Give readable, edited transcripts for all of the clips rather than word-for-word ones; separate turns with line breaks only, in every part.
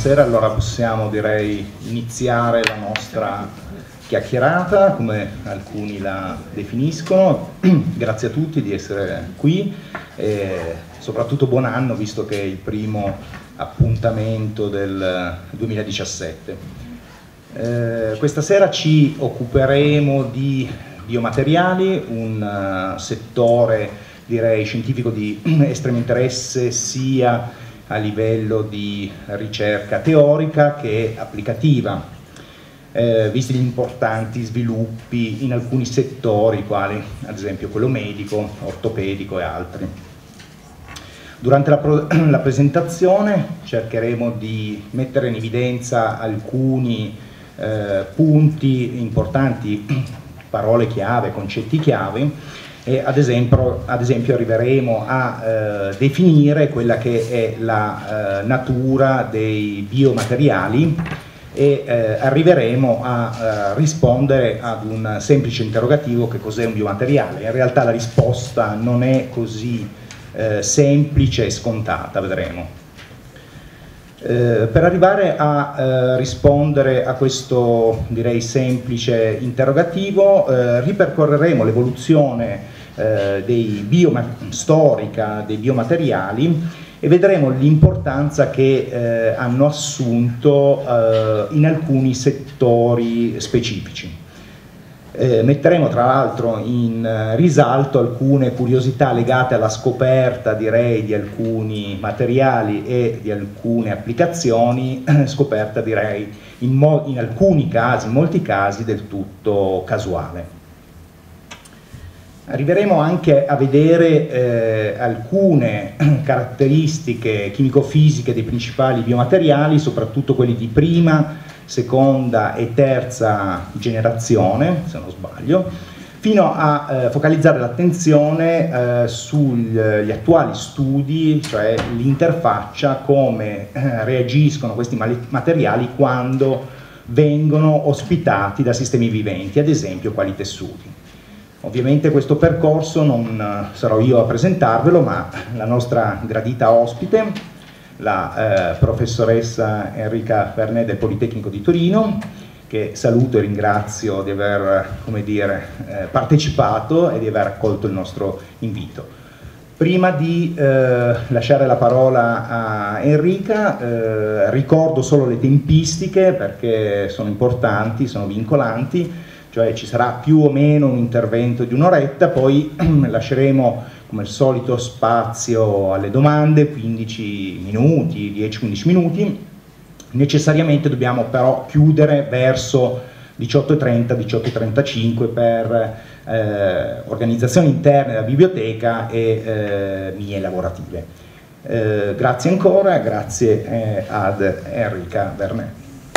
buonasera, allora possiamo, direi, iniziare la nostra chiacchierata, come alcuni la definiscono. Grazie a tutti di essere qui e soprattutto buon anno, visto che è il primo appuntamento del 2017. Questa sera ci occuperemo di biomateriali, un settore, direi, scientifico di estremo interesse sia a livello di ricerca teorica che applicativa, visti gli importanti sviluppi in alcuni settori, quali ad esempio quello medico, ortopedico e altri. Durante la presentazione cercheremo di mettere in evidenza alcuni punti importanti, parole chiave, concetti chiave, e ad esempio arriveremo a definire quella che è la natura dei biomateriali e arriveremo a rispondere ad un semplice interrogativo: che cos'è un biomateriale? In realtà la risposta non è così semplice e scontata, vedremo. Per arrivare a rispondere a questo, direi, semplice interrogativo, ripercorreremo l'evoluzione storica dei biomateriali e vedremo l'importanza che hanno assunto in alcuni settori specifici. Metteremo tra l'altro in risalto alcune curiosità legate alla scoperta, direi, di alcuni materiali e di alcune applicazioni, scoperta, direi, in alcuni casi, in molti casi, del tutto casuale. Arriveremo anche a vedere alcune caratteristiche chimico-fisiche dei principali biomateriali, soprattutto quelli di prima, seconda e terza generazione, se non sbaglio, fino a focalizzare l'attenzione sugli attuali studi, cioè l'interfaccia, come reagiscono questi materiali quando vengono ospitati da sistemi viventi, ad esempio quali tessuti. Ovviamente questo percorso non sarò io a presentarvelo, ma la nostra gradita ospite, la professoressa Enrica Vernet del Politecnico di Torino, che saluto e ringrazio di aver, come dire, partecipato e di aver accolto il nostro invito. Prima di lasciare la parola a Enrica, ricordo solo le tempistiche, perché sono importanti, sono vincolanti, cioè ci sarà più o meno un intervento di un'oretta, poi lasceremo come al solito spazio alle domande, 15 minuti, 10-15 minuti. Necessariamente dobbiamo però chiudere verso 18:30, 18:35 per organizzazioni interne della biblioteca e mie lavorative. Grazie ancora, grazie ad Enrica Vernet.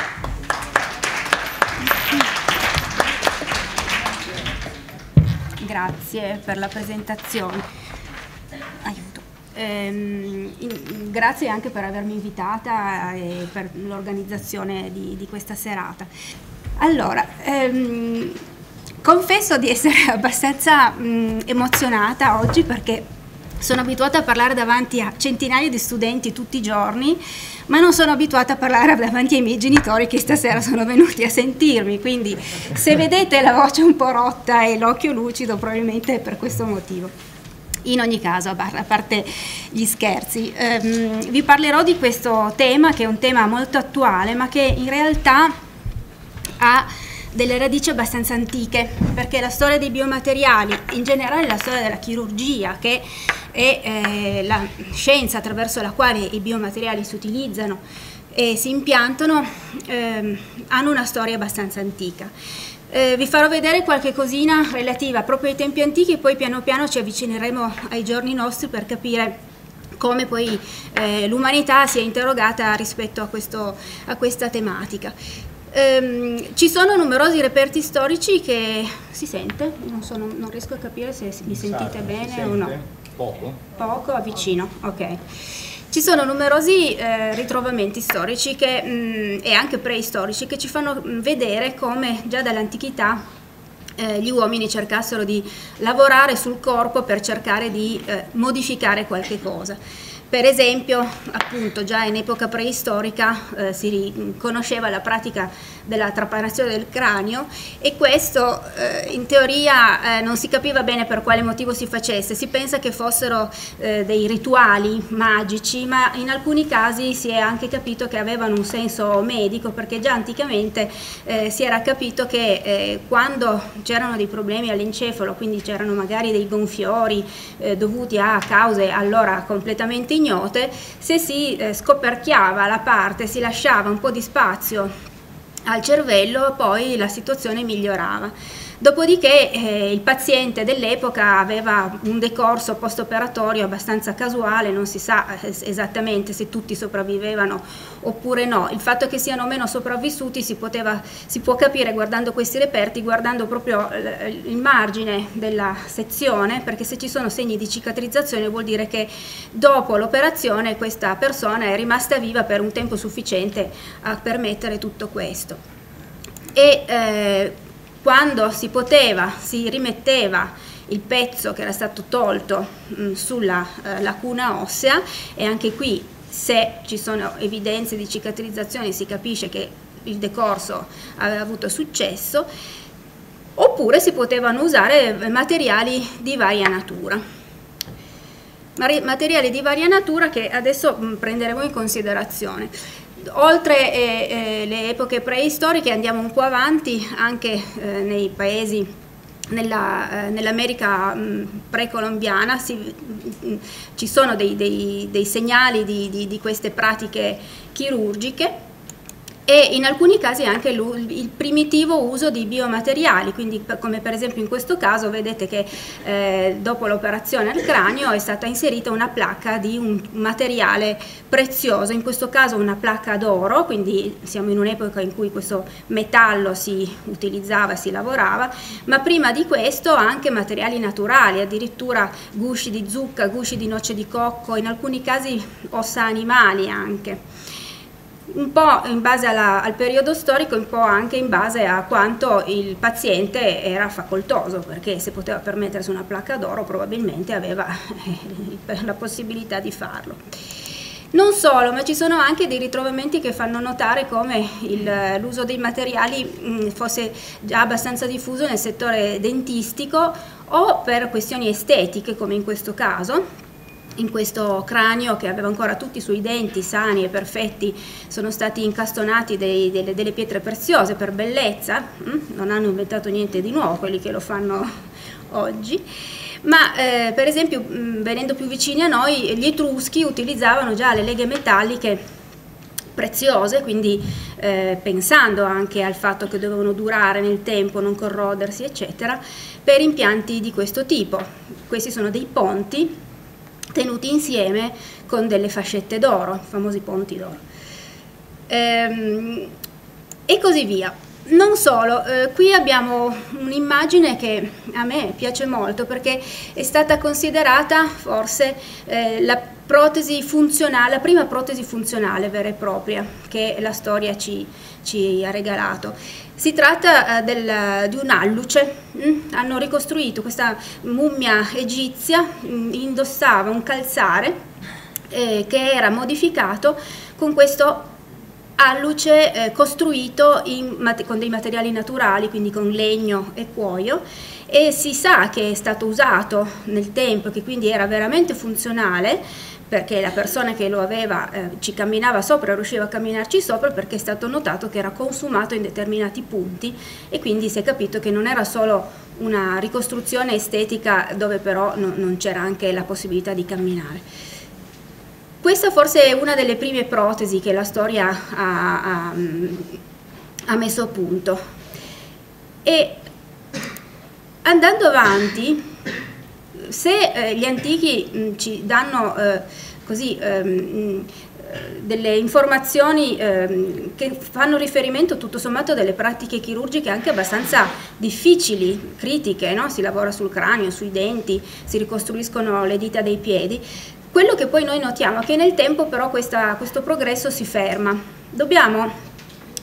Grazie per la presentazione. Aiuto. Grazie anche per avermi invitata e per l'organizzazione di questa serata. Allora, confesso di essere abbastanza emozionata oggi, perché sono abituata a parlare davanti a centinaia di studenti tutti i giorni, ma non sono abituata a parlare davanti ai miei genitori, che stasera sono venuti a sentirmi, quindi se vedete la voce un po' rotta e l'occhio lucido, probabilmente è per questo motivo. In ogni caso, a parte gli scherzi, vi parlerò di questo tema, che è un tema molto attuale, ma che in realtà ha delle radici abbastanza antiche, perché la storia dei biomateriali, in generale la storia della chirurgia, che è la scienza attraverso la quale i biomateriali si utilizzano e si impiantano, hanno una storia abbastanza antica. Vi farò vedere qualche cosina relativa proprio ai tempi antichi, e poi piano piano ci avvicineremo ai giorni nostri per capire come poi l'umanità si è interrogata rispetto a questa tematica. Ci sono numerosi reperti storici che si sente, non riesco a capire se mi sentite bene o no.
Poco?
Poco, avvicino, ok. Ci sono numerosi ritrovamenti storici e anche preistorici che ci fanno vedere come già dall'antichità gli uomini cercassero di lavorare sul corpo per cercare di modificare qualche cosa. Per esempio, appunto, già in epoca preistorica si conosceva la pratica della trapanazione del cranio, e questo in teoria non si capiva bene per quale motivo si facesse. Si pensa che fossero dei rituali magici, ma in alcuni casi si è anche capito che avevano un senso medico, perché già anticamente si era capito che quando c'erano dei problemi all'encefalo, quindi c'erano magari dei gonfiori dovuti a cause allora completamente ignote, se si scoperchiava la parte, si lasciava un po' di spazio al cervello, poi la situazione migliorava. Dopodiché il paziente dell'epoca aveva un decorso post-operatorio abbastanza casuale, non si sa esattamente se tutti sopravvivevano oppure no. Il fatto che siano meno sopravvissuti si può capire guardando questi reperti, guardando proprio il margine della sezione, perché se ci sono segni di cicatrizzazione vuol dire che dopo l'operazione questa persona è rimasta viva per un tempo sufficiente a permettere tutto questo. E quando si poteva, si rimetteva il pezzo che era stato tolto sulla lacuna ossea, e anche qui, se ci sono evidenze di cicatrizzazione, si capisce che il decorso aveva avuto successo, oppure si potevano usare materiali di varia natura. Materiali di varia natura che adesso prenderemo in considerazione. Oltre le epoche preistoriche andiamo un po' avanti anche nei paesi, nell'America precolombiana ci sono dei segnali di queste pratiche chirurgiche, e in alcuni casi anche il primitivo uso di biomateriali, quindi come per esempio in questo caso vedete che dopo l'operazione al cranio è stata inserita una placca di un materiale prezioso, in questo caso una placca d'oro, quindi siamo in un'epoca in cui questo metallo si utilizzava, si lavorava, ma prima di questo anche materiali naturali, addirittura gusci di zucca, gusci di noce di cocco, in alcuni casi ossa animali anche. Un po' in base al periodo storico, un po' anche in base a quanto il paziente era facoltoso, perché se poteva permettersi una placca d'oro probabilmente aveva la possibilità di farlo. Non solo, ma ci sono anche dei ritrovamenti che fanno notare come l'uso dei materiali fosse già abbastanza diffuso nel settore dentistico, o per questioni estetiche, come in questo caso. In questo cranio, che aveva ancora tutti i suoi denti sani e perfetti, sono stati incastonati delle pietre preziose per bellezza. Non hanno inventato niente di nuovo quelli che lo fanno oggi, ma per esempio, venendo più vicini a noi, gli Etruschi utilizzavano già le leghe metalliche preziose, quindi pensando anche al fatto che dovevano durare nel tempo, non corrodersi, eccetera, per impianti di questo tipo. Questi sono dei ponti tenuti insieme con delle fascette d'oro, i famosi ponti d'oro, e così via. Non solo, qui abbiamo un'immagine che a me piace molto, perché è stata considerata forse la protesi funzionale, la prima protesi funzionale vera e propria che la storia ci ha regalato. Si tratta di un alluce. Hanno ricostruito questa mummia egizia, indossava un calzare che era modificato con questo alluce costruito con dei materiali naturali, quindi con legno e cuoio, e si sa che è stato usato nel tempo, che quindi era veramente funzionale, perché la persona che lo aveva ci camminava sopra, riusciva a camminarci sopra, perché è stato notato che era consumato in determinati punti, e quindi si è capito che non era solo una ricostruzione estetica dove però non c'era anche la possibilità di camminare. Questa forse è una delle prime protesi che la storia ha messo a punto. E andando avanti, se gli antichi ci danno delle informazioni che fanno riferimento tutto sommato a delle pratiche chirurgiche anche abbastanza difficili, critiche, no? Si lavora sul cranio, sui denti, si ricostruiscono le dita dei piedi. Quello che poi noi notiamo è che nel tempo però questo progresso si ferma. Dobbiamo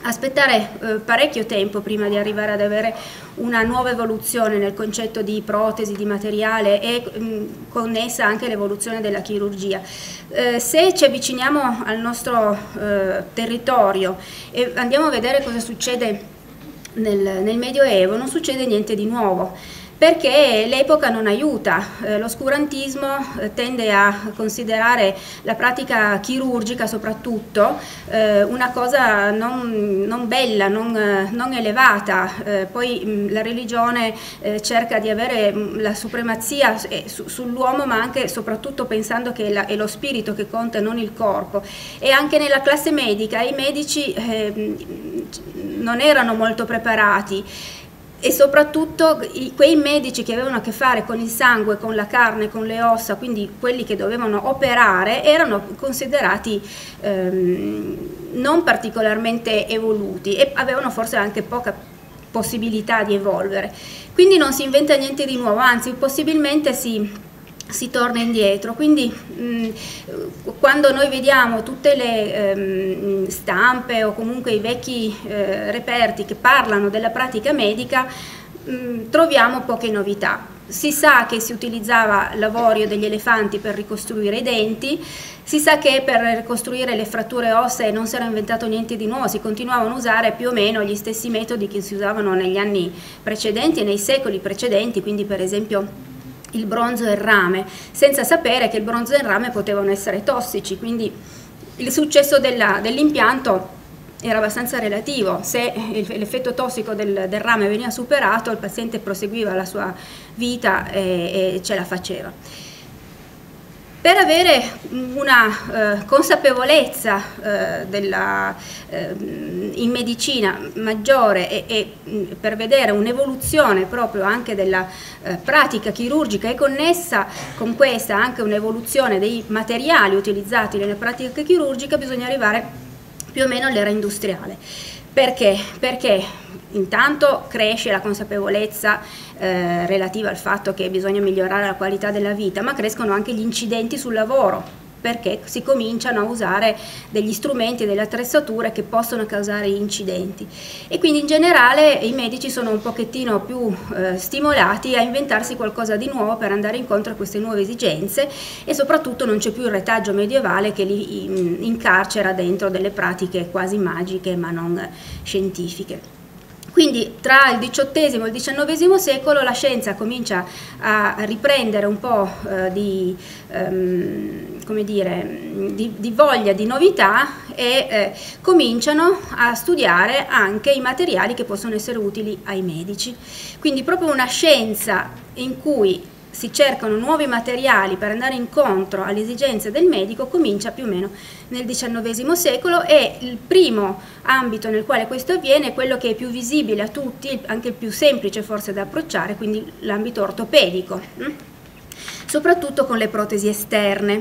aspettare parecchio tempo prima di arrivare ad avere una nuova evoluzione nel concetto di protesi, di materiale e connessa anche l'evoluzione della chirurgia. Se ci avviciniamo al nostro territorio e andiamo a vedere cosa succede nel Medioevo, non succede niente di nuovo, perché l'epoca non aiuta. L'oscurantismo tende a considerare la pratica chirurgica soprattutto una cosa non bella, non elevata. Poi la religione cerca di avere la supremazia sull'uomo, ma anche e soprattutto pensando che è lo spirito che conta, non il corpo. E anche nella classe medica i medici non erano molto preparati. E soprattutto quei medici che avevano a che fare con il sangue, con la carne, con le ossa, quindi quelli che dovevano operare, erano considerati non particolarmente evoluti e avevano forse anche poca possibilità di evolvere. Quindi non si inventa niente di nuovo, anzi possibilmente si torna indietro. Quindi quando noi vediamo tutte le stampe o comunque i vecchi reperti che parlano della pratica medica, troviamo poche novità. Si sa che si utilizzava l'avorio degli elefanti per ricostruire i denti, si sa che per ricostruire le fratture ossee non si era inventato niente di nuovo, si continuavano a usare più o meno gli stessi metodi che si usavano negli anni precedenti e nei secoli precedenti, quindi per esempio il bronzo e il rame, senza sapere che il bronzo e il rame potevano essere tossici, quindi il successo dell'impianto era abbastanza relativo. Se l'effetto tossico del rame veniva superato, il paziente proseguiva la sua vita e ce la faceva. Per avere una consapevolezza in medicina maggiore e per vedere un'evoluzione proprio anche della pratica chirurgica e connessa con questa anche un'evoluzione dei materiali utilizzati nella pratica chirurgica, bisogna arrivare più o meno all'era industriale. Perché? Perché intanto cresce la consapevolezza relativa al fatto che bisogna migliorare la qualità della vita, ma crescono anche gli incidenti sul lavoro, perché si cominciano a usare degli strumenti e delle attrezzature che possono causare incidenti. E quindi in generale i medici sono un pochettino più stimolati a inventarsi qualcosa di nuovo per andare incontro a queste nuove esigenze, e soprattutto non c'è più il retaggio medievale che li incarcera dentro delle pratiche quasi magiche ma non scientifiche. Quindi tra il XVIII e il XIX secolo la scienza comincia a riprendere un po' di voglia di novità e cominciano a studiare anche i materiali che possono essere utili ai medici. Quindi proprio una scienza in cui si cercano nuovi materiali per andare incontro alle esigenze del medico comincia più o meno nel XIX secolo, e il primo ambito nel quale questo avviene è quello che è più visibile a tutti, anche il più semplice forse da approcciare, quindi l'ambito ortopedico, soprattutto con le protesi esterne.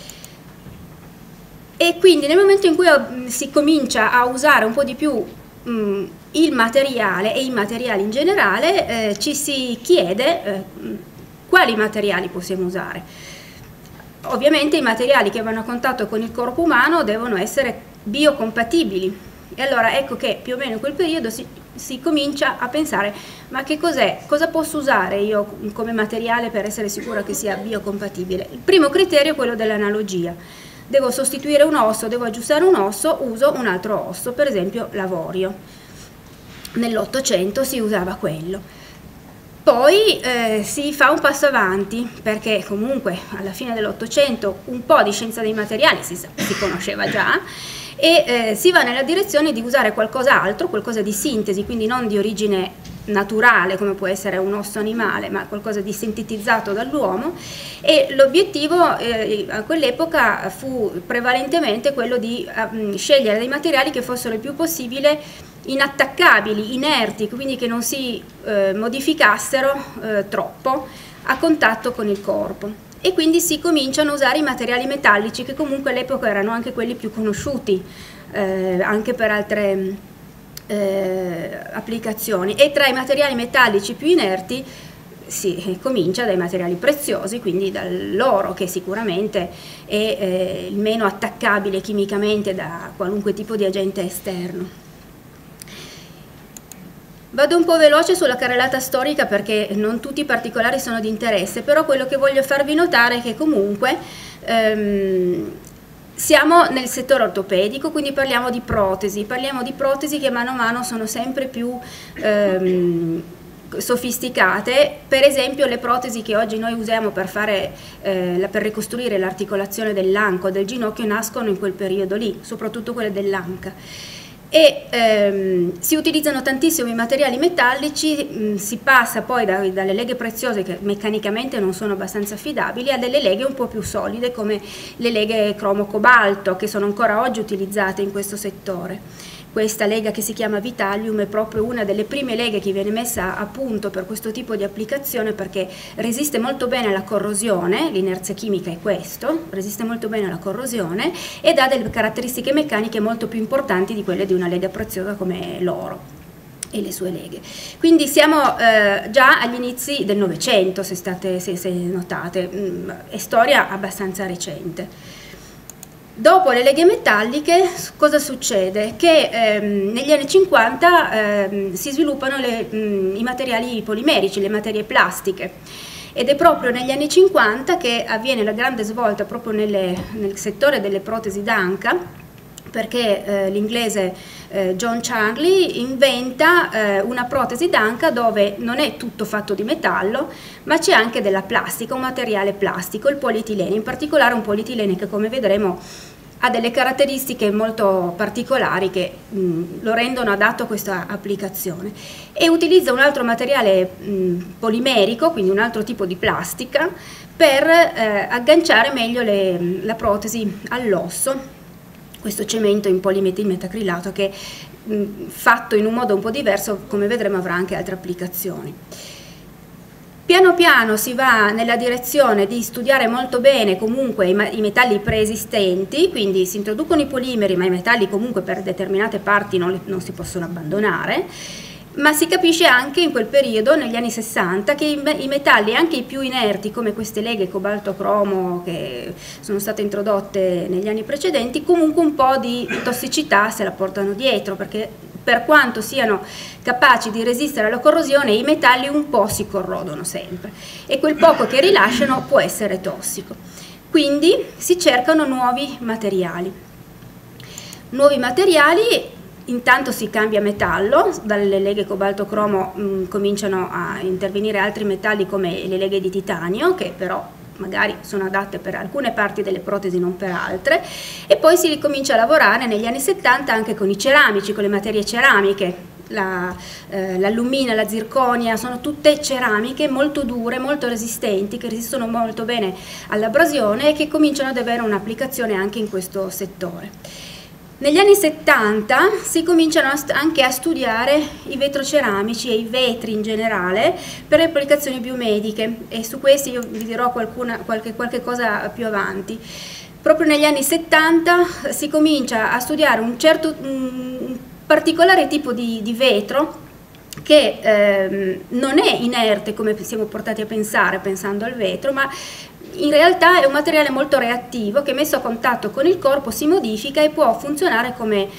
E quindi nel momento in cui si comincia a usare un po' di più il materiale e i materiali in generale, ci si chiede quali materiali possiamo usare. Ovviamente i materiali che vanno a contatto con il corpo umano devono essere biocompatibili, e allora ecco che più o meno in quel periodo si comincia a pensare: ma che cos'è? Cosa posso usare io come materiale per essere sicura che sia biocompatibile? Il primo criterio è quello dell'analogia. Devo sostituire un osso, devo aggiustare un osso, uso un altro osso, per esempio l'avorio. Nell'Ottocento si usava quello. Poi si fa un passo avanti, perché comunque alla fine dell'Ottocento un po' di scienza dei materiali si conosceva già, e si va nella direzione di usare qualcos'altro, qualcosa di sintesi, quindi non di origine naturale come può essere un osso animale, ma qualcosa di sintetizzato dall'uomo, e l'obiettivo a quell'epoca fu prevalentemente quello di scegliere dei materiali che fossero il più possibile inattaccabili, inerti, quindi che non si modificassero troppo a contatto con il corpo. E quindi si cominciano a usare i materiali metallici, che comunque all'epoca erano anche quelli più conosciuti anche per altre applicazioni, e tra i materiali metallici più inerti si comincia dai materiali preziosi, quindi dall'oro, che sicuramente è il meno attaccabile chimicamente da qualunque tipo di agente esterno. Vado un po' veloce sulla carrellata storica perché non tutti i particolari sono di interesse, però quello che voglio farvi notare è che comunque siamo nel settore ortopedico, quindi parliamo di protesi che mano a mano sono sempre più sofisticate. Per esempio le protesi che oggi noi usiamo per ricostruire l'articolazione dell'anca, del ginocchio, nascono in quel periodo lì, soprattutto quelle dell'anca. E si utilizzano tantissimo i materiali metallici, si passa poi dalle leghe preziose che meccanicamente non sono abbastanza affidabili a delle leghe un po' più solide come le leghe cromo-cobalto, che sono ancora oggi utilizzate in questo settore. Questa lega, che si chiama Vitalium, è proprio una delle prime leghe che viene messa a punto per questo tipo di applicazione, perché resiste molto bene alla corrosione, l'inerzia chimica è questo, resiste molto bene alla corrosione ed ha delle caratteristiche meccaniche molto più importanti di quelle di una lega preziosa come l'oro e le sue leghe. Quindi siamo già agli inizi del Novecento, se notate, è storia abbastanza recente. Dopo le leghe metalliche cosa succede? Che negli anni 50 si sviluppano i materiali polimerici, le materie plastiche, ed è proprio negli anni 50 che avviene la grande svolta proprio nel settore delle protesi d'anca, perché l'inglese John Charlie inventa una protesi d'anca dove non è tutto fatto di metallo, ma c'è anche della plastica, un materiale plastico, il polietilene, in particolare un polietilene che, come vedremo, ha delle caratteristiche molto particolari che lo rendono adatto a questa applicazione, e utilizza un altro materiale polimerico, quindi un altro tipo di plastica, per agganciare meglio la protesi all'osso. Questo cemento in polimetilmetacrilato che fatto in un modo un po' diverso, come vedremo, avrà anche altre applicazioni. Piano piano si va nella direzione di studiare molto bene comunque i metalli preesistenti, quindi si introducono i polimeri, ma i metalli comunque per determinate parti non si possono abbandonare, ma si capisce anche in quel periodo, negli anni 60, che i metalli, anche i più inerti come queste leghe cobalto-cromo che sono state introdotte negli anni precedenti, comunque un po' di tossicità se la portano dietro, perché per quanto siano capaci di resistere alla corrosione, i metalli un po' si corrodono sempre e quel poco che rilasciano può essere tossico. Quindi si cercano nuovi materiali. Intanto si cambia metallo, dalle leghe cobalto-cromo cominciano a intervenire altri metalli come le leghe di titanio, che però magari sono adatte per alcune parti delle protesi, non per altre, e poi si ricomincia a lavorare negli anni 70 anche con i ceramici, con le materie ceramiche, l'allumina, la zirconia, sono tutte ceramiche molto dure, molto resistenti, che resistono molto bene all'abrasione e che cominciano ad avere un'applicazione anche in questo settore. Negli anni 70 si cominciano anche a studiare i vetroceramici e i vetri in generale per applicazioni biomediche, e su questi io vi dirò qualche cosa più avanti. Proprio negli anni 70 si comincia a studiare un particolare tipo di vetro che non è inerte come siamo portati a pensare pensando al vetro, ma in realtà è un materiale molto reattivo che, messo a contatto con il corpo, si modifica e può funzionare come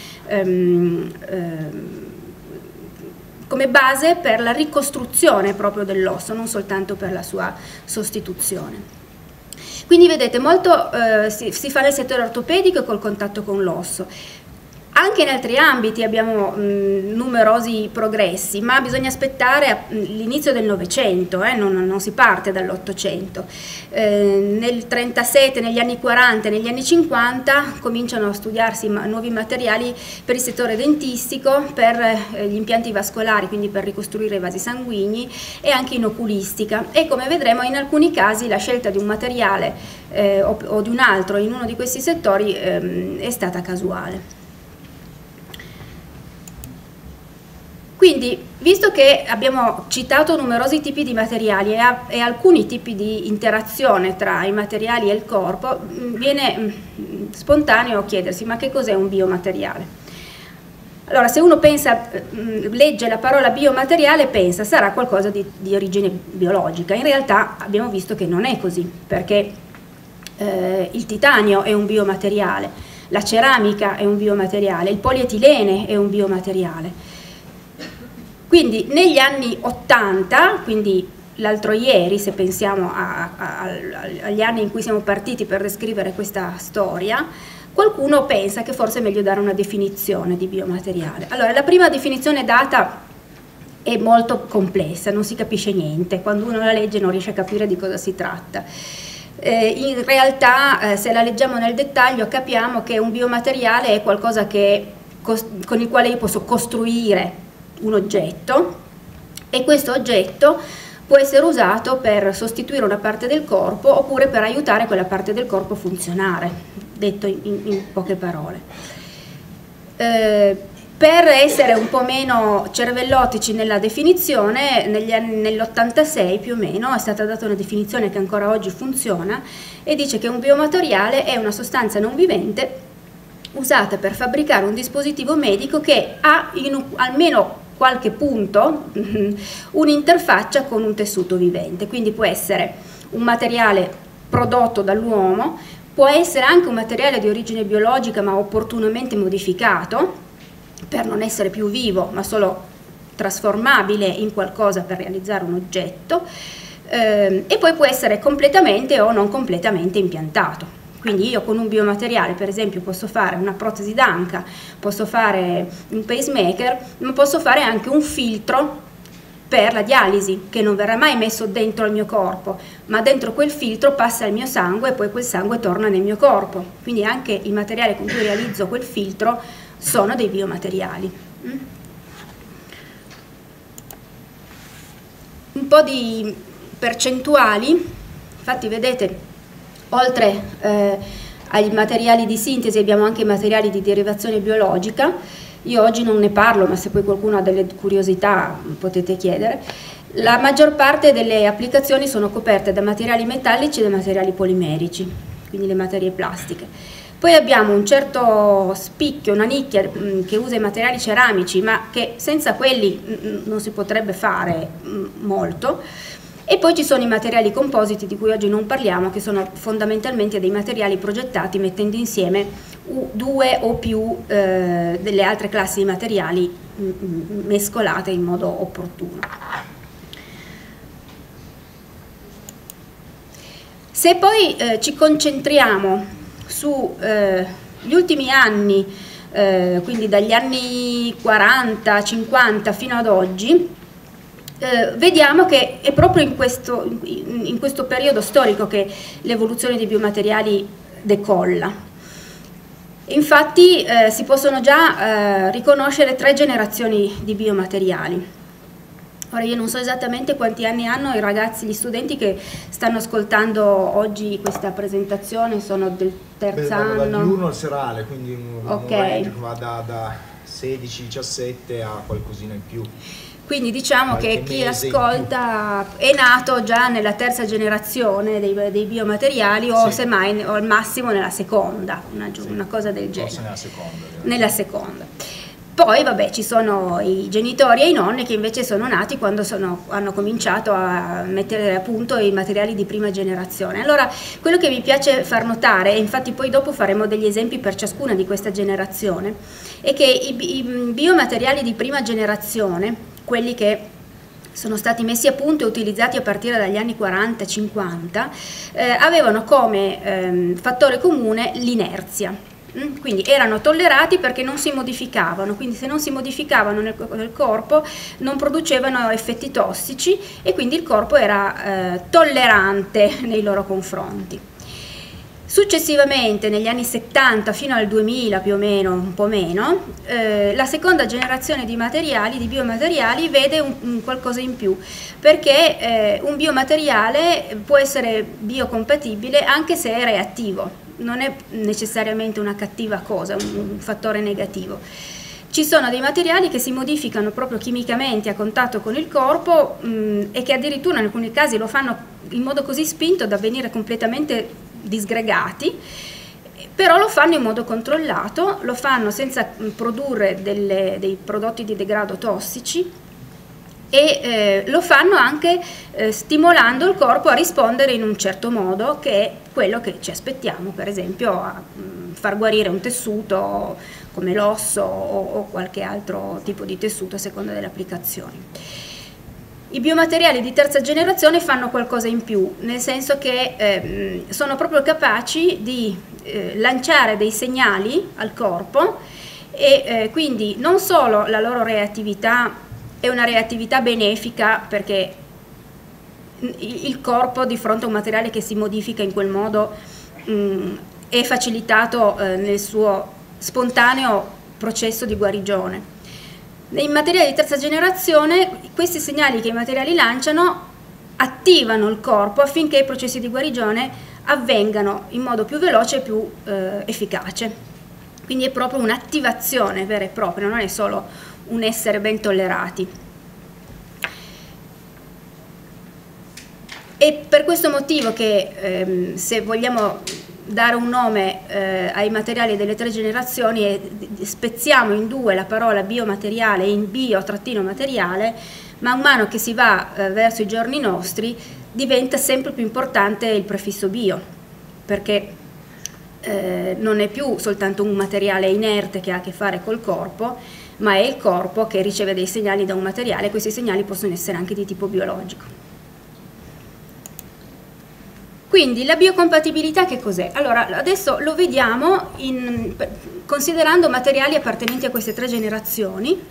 base per la ricostruzione proprio dell'osso, non soltanto per la sua sostituzione. Quindi vedete, molto si fa nel settore ortopedico e col contatto con l'osso. Anche in altri ambiti abbiamo numerosi progressi, ma bisogna aspettare l'inizio del Novecento, non si parte dall'800. Nel 1937, negli anni 40 e negli anni 50 cominciano a studiarsi nuovi materiali per il settore dentistico, per gli impianti vascolari, quindi per ricostruire i vasi sanguigni, e anche in oculistica. E come vedremo, in alcuni casi la scelta di un materiale o di un altro in uno di questi settori è stata casuale. Quindi, visto che abbiamo citato numerosi tipi di materiali e alcuni tipi di interazione tra i materiali e il corpo, viene spontaneo chiedersi: ma che cos'è un biomateriale? Allora, se uno legge la parola biomateriale, pensa sarà qualcosa di origine biologica. In realtà abbiamo visto che non è così, perché il titanio è un biomateriale, la ceramica è un biomateriale, il polietilene è un biomateriale. Quindi negli anni 80, quindi l'altro ieri, se pensiamo agli anni in cui siamo partiti per descrivere questa storia, qualcuno pensa che forse è meglio dare una definizione di biomateriale. Allora, la prima definizione data è molto complessa, non si capisce niente, quando uno la legge non riesce a capire di cosa si tratta. In realtà, se la leggiamo nel dettaglio, capiamo che un biomateriale è qualcosa con il quale io posso costruire un oggetto, e questo oggetto può essere usato per sostituire una parte del corpo oppure per aiutare quella parte del corpo a funzionare, detto in poche parole. Per essere un po' meno cervellotici nella definizione, nell'86 più o meno è stata data una definizione che ancora oggi funziona e dice che un biomateriale è una sostanza non vivente usata per fabbricare un dispositivo medico che ha almeno qualche punto un'interfaccia con un tessuto vivente. Quindi può essere un materiale prodotto dall'uomo, può essere anche un materiale di origine biologica ma opportunamente modificato per non essere più vivo ma solo trasformabile in qualcosa per realizzare un oggetto, e poi può essere completamente o non completamente impiantato. Quindi io con un biomateriale, per esempio, posso fare una protesi d'anca, posso fare un pacemaker, ma posso fare anche un filtro per la dialisi, che non verrà mai messo dentro il mio corpo, ma dentro quel filtro passa il mio sangue e poi quel sangue torna nel mio corpo. Quindi anche il materiale con cui realizzo quel filtro sono dei biomateriali. Un po' di percentuali, infatti vedete, oltre ai materiali di sintesi abbiamo anche i materiali di derivazione biologica. Io oggi non ne parlo, ma se poi qualcuno ha delle curiosità potete chiedere. La maggior parte delle applicazioni sono coperte da materiali metallici e da materiali polimerici, quindi le materie plastiche. Poi abbiamo un certo spicchio, una nicchia che usa i materiali ceramici, ma che senza quelli non si potrebbe fare molto. E poi ci sono i materiali compositi di cui oggi non parliamo, che sono fondamentalmente dei materiali progettati mettendo insieme due o più delle altre classi di materiali mescolate in modo opportuno. Se poi ci concentriamo sugli ultimi anni, quindi dagli anni 40-50 fino ad oggi, vediamo che è proprio in questo periodo storico che l'evoluzione dei biomateriali decolla. Infatti si possono già riconoscere 3 generazioni di biomateriali. Ora io non so esattamente quanti anni hanno i ragazzi, gli studenti che stanno ascoltando oggi questa presentazione, sono del terzo anno.
Dall'1 al serale, quindi un
okay.
range che va da 16-17 a qualcosina in più.
Quindi diciamo che chi ascolta è nato già nella terza generazione dei biomateriali o semmai o al massimo nella seconda, una cosa del genere.
Forse
nella seconda. Poi vabbè ci sono i genitori e i nonni che invece sono nati quando hanno cominciato a mettere a punto i materiali di prima generazione. Allora quello che mi piace far notare, e infatti poi dopo faremo degli esempi per ciascuna di questa generazione, è che i biomateriali di prima generazione, quelli che sono stati messi a punto e utilizzati a partire dagli anni 40-50, avevano come fattore comune l'inerzia. Quindi erano tollerati perché non si modificavano, quindi se non si modificavano nel corpo non producevano effetti tossici e quindi il corpo era tollerante nei loro confronti. Successivamente, negli anni 70 fino al 2000 più o meno, un po' meno, la seconda generazione di biomateriali vede un qualcosa in più, perché un biomateriale può essere biocompatibile anche se è reattivo. Non è necessariamente una cattiva cosa, un fattore negativo. Ci sono dei materiali che si modificano proprio chimicamente a contatto con il corpo e che addirittura in alcuni casi lo fanno in modo così spinto da venire completamente disgregati, però lo fanno in modo controllato, lo fanno senza produrre dei prodotti di degrado tossici e lo fanno anche stimolando il corpo a rispondere in un certo modo, che è quello che ci aspettiamo, per esempio a far guarire un tessuto come l'osso o qualche altro tipo di tessuto a seconda delle applicazioni. I biomateriali di terza generazione fanno qualcosa in più, nel senso che sono proprio capaci di lanciare dei segnali al corpo e quindi non solo la loro reattività è una reattività benefica, perché il corpo di fronte a un materiale che si modifica in quel modo è facilitato nel suo spontaneo processo di guarigione. Nei materiali di terza generazione questi segnali che i materiali lanciano attivano il corpo affinché i processi di guarigione avvengano in modo più veloce e più efficace. Quindi è proprio un'attivazione vera e propria, non è solo un essere ben tollerati. E per questo motivo che se vogliamo dare un nome ai materiali delle tre generazioni e spezziamo in due la parola biomateriale in bio-materiale, man mano che si va verso i giorni nostri diventa sempre più importante il prefisso bio, perché non è più soltanto un materiale inerte che ha a che fare col corpo, ma è il corpo che riceve dei segnali da un materiale, e questi segnali possono essere anche di tipo biologico. Quindi la biocompatibilità che cos'è? Allora, adesso lo vediamo considerando materiali appartenenti a queste tre generazioni,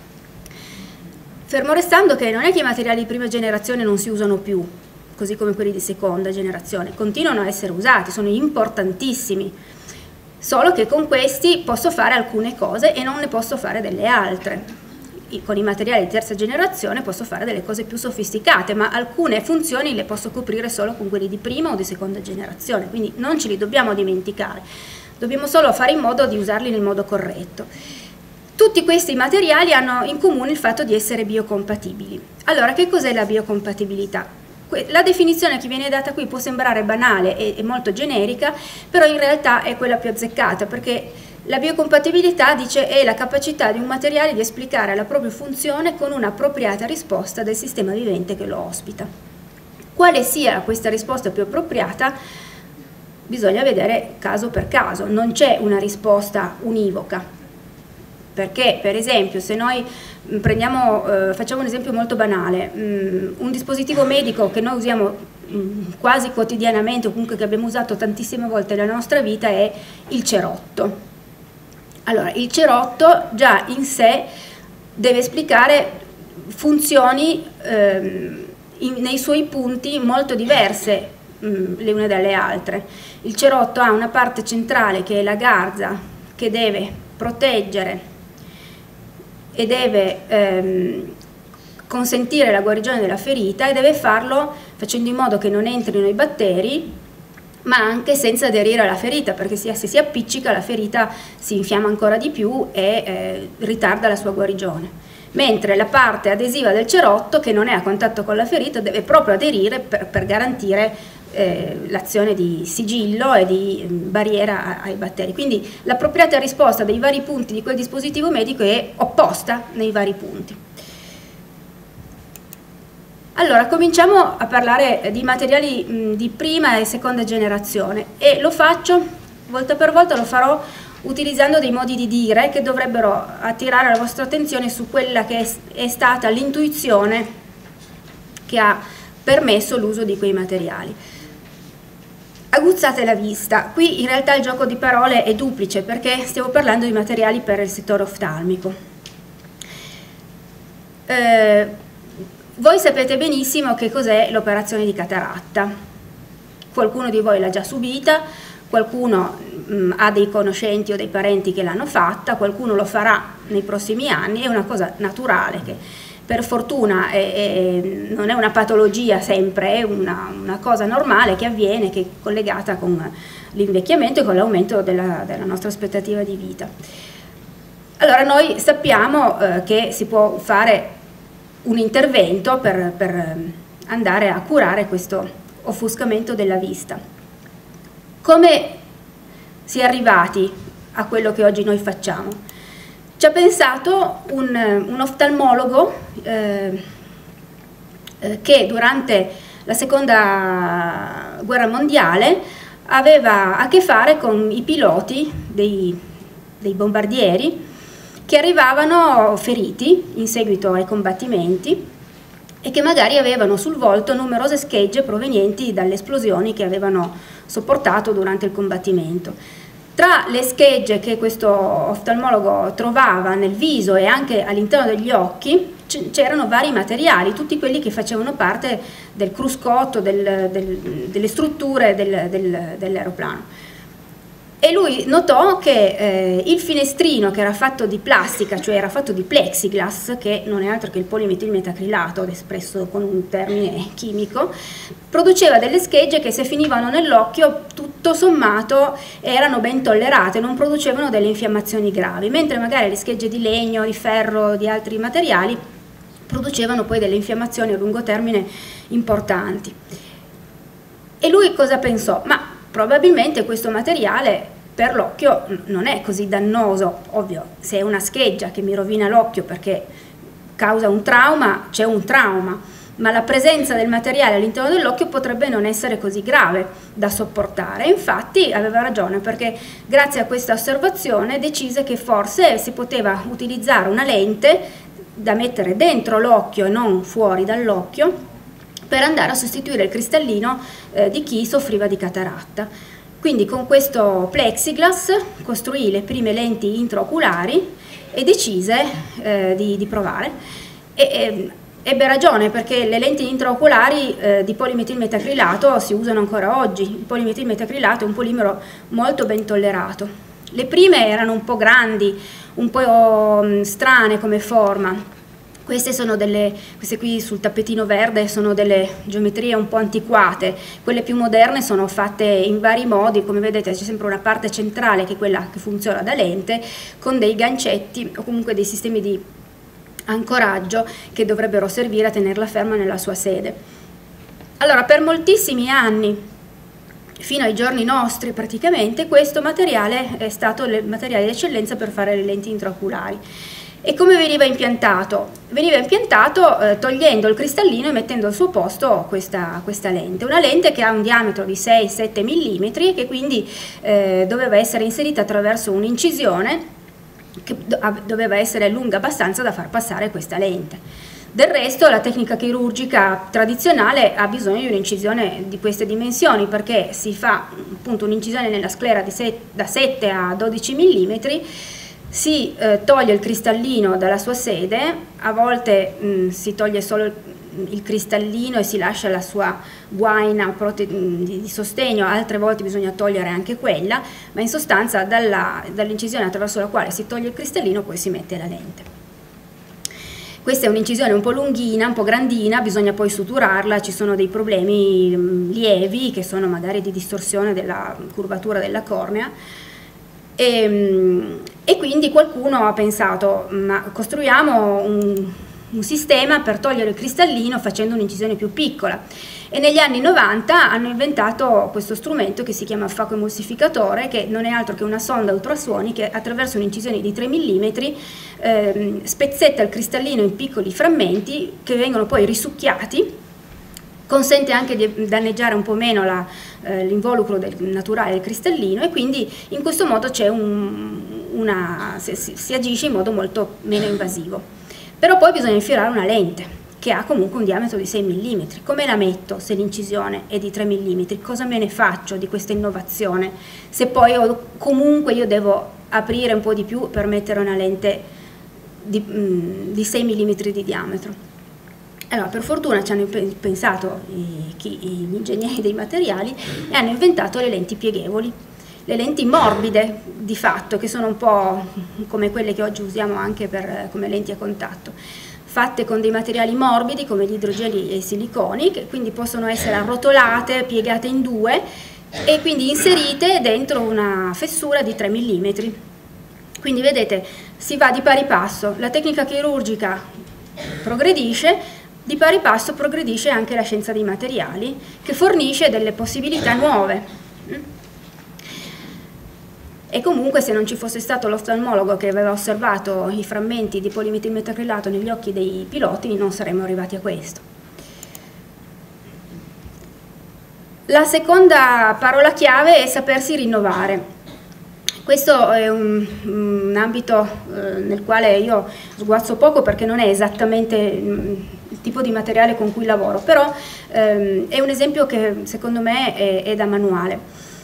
fermo restando che non è che i materiali di prima generazione non si usano più, così come quelli di seconda generazione, continuano a essere usati, sono importantissimi, solo che con questi posso fare alcune cose e non ne posso fare delle altre. Con i materiali di terza generazione posso fare delle cose più sofisticate, ma alcune funzioni le posso coprire solo con quelli di prima o di seconda generazione, quindi non ce li dobbiamo dimenticare, dobbiamo solo fare in modo di usarli nel modo corretto. Tutti questi materiali hanno in comune il fatto di essere biocompatibili. Allora, che cos'è la biocompatibilità? La definizione che viene data qui può sembrare banale e molto generica, però in realtà è quella più azzeccata, perché la biocompatibilità, dice, è la capacità di un materiale di esplicare la propria funzione con un'appropriata risposta del sistema vivente che lo ospita. Quale sia questa risposta più appropriata bisogna vedere caso per caso, non c'è una risposta univoca, perché per esempio se noi facciamo un esempio molto banale, un dispositivo medico che noi usiamo quasi quotidianamente o comunque che abbiamo usato tantissime volte nella nostra vita è il cerotto. Allora, il cerotto già in sé deve esplicare funzioni nei suoi punti molto diverse le une dalle altre. Il cerotto ha una parte centrale che è la garza, che deve proteggere e deve consentire la guarigione della ferita, e deve farlo facendo in modo che non entrino i batteri, ma anche senza aderire alla ferita, perché se si appiccica la ferita si infiamma ancora di più e ritarda la sua guarigione. Mentre la parte adesiva del cerotto, che non è a contatto con la ferita, deve proprio aderire per garantire l'azione di sigillo e di barriera ai batteri. Quindi l'appropriata risposta dei vari punti di quel dispositivo medico è opposta nei vari punti. Allora, cominciamo a parlare di materiali di prima e seconda generazione, e lo faccio, volta per volta lo farò utilizzando dei modi di dire che dovrebbero attirare la vostra attenzione su quella che è stata l'intuizione che ha permesso l'uso di quei materiali. Aguzzate la vista, qui in realtà il gioco di parole è duplice, perché stiamo parlando di materiali per il settore oftalmico. Voi sapete benissimo che cos'è l'operazione di cataratta, qualcuno di voi l'ha già subita, qualcuno ha dei conoscenti o dei parenti che l'hanno fatta, qualcuno lo farà nei prossimi anni, è una cosa naturale che per fortuna non è una patologia sempre, è una cosa normale che avviene, che è collegata con l'invecchiamento e con l'aumento della nostra aspettativa di vita. Allora noi sappiamo che si può fare un intervento per andare a curare questo offuscamento della vista. Come si è arrivati a quello che oggi noi facciamo? Ci ha pensato un oftalmologo che durante la seconda guerra mondiale aveva a che fare con i piloti dei dei bombardieri che arrivavano feriti in seguito ai combattimenti e che magari avevano sul volto numerose schegge provenienti dalle esplosioni che avevano sopportato durante il combattimento. Tra le schegge che questo oftalmologo trovava nel viso e anche all'interno degli occhi c'erano vari materiali, tutti quelli che facevano parte del cruscotto, delle strutture dell'aeroplano. E lui notò che il finestrino, che era fatto di plastica, cioè era fatto di plexiglass, che non è altro che il polimetilmetacrilato, espresso con un termine chimico, produceva delle schegge che se finivano nell'occhio tutto sommato erano ben tollerate, non producevano delle infiammazioni gravi, mentre magari le schegge di legno, di ferro, di altri materiali producevano poi delle infiammazioni a lungo termine importanti. E lui cosa pensò? Ma probabilmente questo materiale per l'occhio non è così dannoso. Ovvio, se è una scheggia che mi rovina l'occhio perché causa un trauma, c'è un trauma, ma la presenza del materiale all'interno dell'occhio potrebbe non essere così grave da sopportare. Infatti aveva ragione, perché grazie a questa osservazione decise che forse si poteva utilizzare una lente da mettere dentro l'occhio e non fuori dall'occhio per andare a sostituire il cristallino di chi soffriva di cataratta. Quindi con questo plexiglass costruì le prime lenti intraoculari e decise di provare. Ebbe ragione, perché le lenti intraoculari di polimetilmetacrilato si usano ancora oggi. Il polimetilmetacrilato è un polimero molto ben tollerato. Le prime erano un po' grandi, un po' strane come forma. Queste qui sul tappetino verde sono delle geometrie un po' antiquate, quelle più moderne sono fatte in vari modi, come vedete c'è sempre una parte centrale che è quella che funziona da lente, con dei gancetti o comunque dei sistemi di ancoraggio che dovrebbero servire a tenerla ferma nella sua sede. Allora, per moltissimi anni, fino ai giorni nostri praticamente, questo materiale è stato il materiale di eccellenza per fare le lenti intraoculari. E come veniva impiantato? Veniva impiantato togliendo il cristallino e mettendo al suo posto questa lente, una lente che ha un diametro di 6-7 mm, che quindi doveva essere inserita attraverso un'incisione che doveva essere lunga abbastanza da far passare questa lente. Del resto la tecnica chirurgica tradizionale ha bisogno di un'incisione di queste dimensioni, perché si fa appunto un'incisione nella sclera da 7 a 12 mm, si toglie il cristallino dalla sua sede, a volte si toglie solo il cristallino e si lascia la sua guaina di sostegno, altre volte bisogna togliere anche quella, ma in sostanza dall'incisione attraverso la quale si toglie il cristallino poi si mette la lente. Questa è un'incisione un po' lunghina, un po' grandina, bisogna poi suturarla, ci sono dei problemi lievi che sono magari di distorsione della curvatura della cornea. E quindi qualcuno ha pensato, ma costruiamo un sistema per togliere il cristallino facendo un'incisione più piccola, e negli anni 90 hanno inventato questo strumento che si chiama facoemulsificatore, che non è altro che una sonda ultrasuoni che attraverso un'incisione di 3 mm spezzetta il cristallino in piccoli frammenti che vengono poi risucchiati. Consente anche di danneggiare un po' meno l'involucro naturale del cristallino, e quindi in questo modo c'è si agisce in modo molto meno invasivo. Però poi bisogna infilare una lente che ha comunque un diametro di 6 mm. Come la metto se l'incisione è di 3 mm? Cosa me ne faccio di questa innovazione? Se poi comunque io devo aprire un po' di più per mettere una lente di 6 mm di diametro. Allora, per fortuna ci hanno pensato gli ingegneri dei materiali e hanno inventato le lenti pieghevoli, le lenti morbide di fatto, che sono un po' come quelle che oggi usiamo anche come lenti a contatto, fatte con dei materiali morbidi come gli idrogeli e i siliconi, che quindi possono essere arrotolate, piegate in due e quindi inserite dentro una fessura di 3 mm. Quindi vedete, si va di pari passo, la tecnica chirurgica progredisce, di pari passo progredisce anche la scienza dei materiali, che fornisce delle possibilità nuove. E comunque, se non ci fosse stato l'oftalmologo che aveva osservato i frammenti di polimetilmetacrilato negli occhi dei piloti, non saremmo arrivati a questo. La seconda parola chiave è sapersi rinnovare. Questo è un ambito nel quale io sguazzo poco perché non è esattamente il tipo di materiale con cui lavoro, però è un esempio che secondo me è da manuale.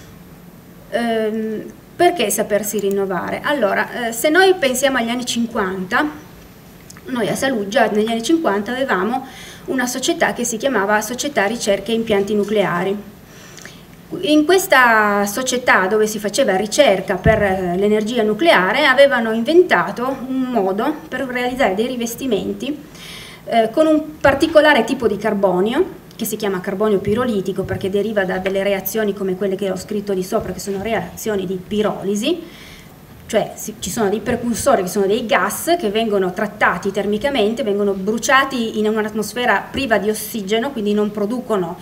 Perché sapersi rinnovare? Allora, se noi pensiamo agli anni 50, noi a Saluggia negli anni 50 avevamo una società che si chiamava Società Ricerche e Impianti Nucleari. In questa società, dove si faceva ricerca per l'energia nucleare, avevano inventato un modo per realizzare dei rivestimenti con un particolare tipo di carbonio, che si chiama carbonio pirolitico perché deriva da delle reazioni come quelle che ho scritto di sopra, che sono reazioni di pirolisi, cioè ci sono dei precursori che sono dei gas che vengono trattati termicamente, vengono bruciati in un'atmosfera priva di ossigeno, quindi non producono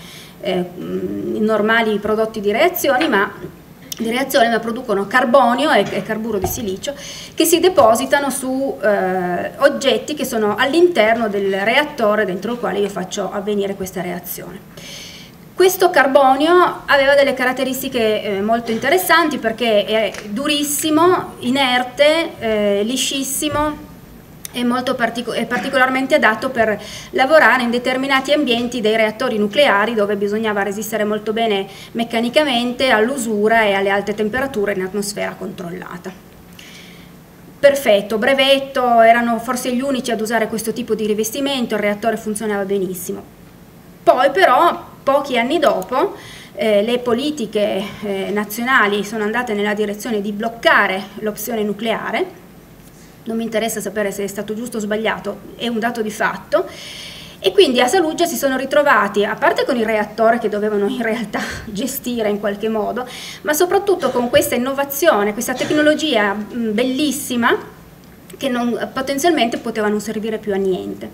normali prodotti di reazione, ma producono carbonio e carburo di silicio che si depositano su oggetti che sono all'interno del reattore dentro il quale io faccio avvenire questa reazione. Questo carbonio aveva delle caratteristiche molto interessanti perché è durissimo, inerte, liscissimo, è particolarmente adatto per lavorare in determinati ambienti dei reattori nucleari dove bisognava resistere molto bene meccanicamente all'usura e alle alte temperature in atmosfera controllata. Perfetto, brevetto, erano forse gli unici ad usare questo tipo di rivestimento, il reattore funzionava benissimo. Poi però, pochi anni dopo, le politiche nazionali sono andate nella direzione di bloccare l'opzione nucleare. Non mi interessa sapere se è stato giusto o sbagliato, è un dato di fatto, e quindi a Saluggia si sono ritrovati, a parte con il reattore che dovevano in realtà gestire in qualche modo, ma soprattutto con questa innovazione, questa tecnologia bellissima che potenzialmente poteva non servire più a niente.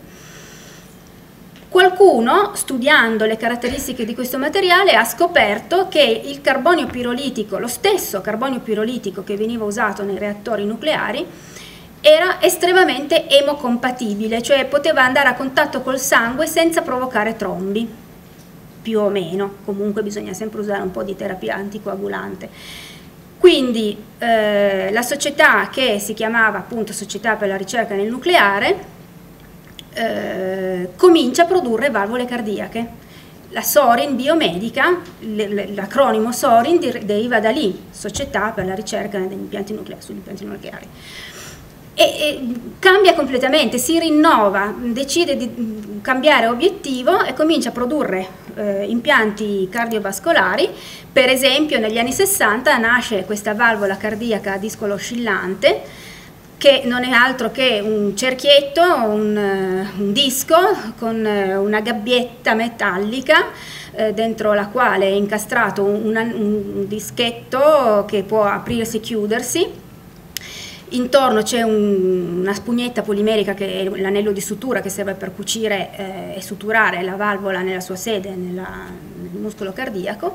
Qualcuno, studiando le caratteristiche di questo materiale, ha scoperto che il carbonio pirolitico, lo stesso carbonio pirolitico che veniva usato nei reattori nucleari, era estremamente emocompatibile, cioè poteva andare a contatto col sangue senza provocare trombi, più o meno, comunque bisogna sempre usare un po' di terapia anticoagulante. Quindi la società, che si chiamava appunto Società per la ricerca nel nucleare, comincia a produrre valvole cardiache. La Sorin Biomedica, l'acronimo Sorin deriva da lì, Società per la ricerca sugli impianti nucleari. E cambia completamente, si rinnova, decide di cambiare obiettivo e comincia a produrre impianti cardiovascolari. Per esempio negli anni 60 nasce questa valvola cardiaca a discolo oscillante, che non è altro che un cerchietto, un disco con una gabbietta metallica dentro la quale è incastrato un dischetto che può aprirsi e chiudersi. Intorno c'è una spugnetta polimerica che è l'anello di sutura che serve per cucire e suturare la valvola nella sua sede, nel muscolo cardiaco,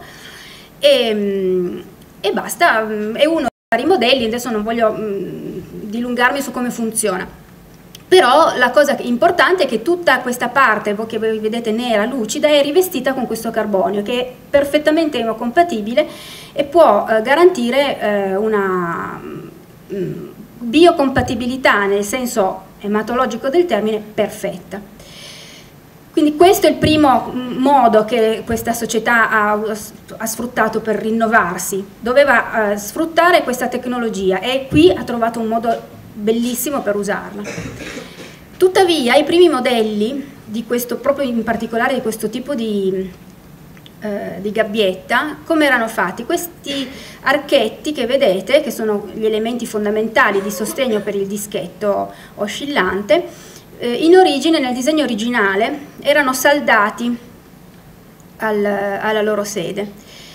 e basta. È uno dei vari modelli, adesso non voglio dilungarmi su come funziona, però la cosa importante è che tutta questa parte che voi vedete nera, lucida, è rivestita con questo carbonio che è perfettamente emocompatibile e può garantire una biocompatibilità nel senso ematologico del termine perfetta. Quindi questo è il primo modo che questa società ha sfruttato per rinnovarsi. Doveva sfruttare questa tecnologia e qui ha trovato un modo bellissimo per usarla. Tuttavia i primi modelli di questo, proprio in particolare di questo tipo di gabbietta, come erano fatti? Questi archetti che vedete, che sono gli elementi fondamentali di sostegno per il dischetto oscillante, in origine, nel disegno originale, erano saldati alla loro sede.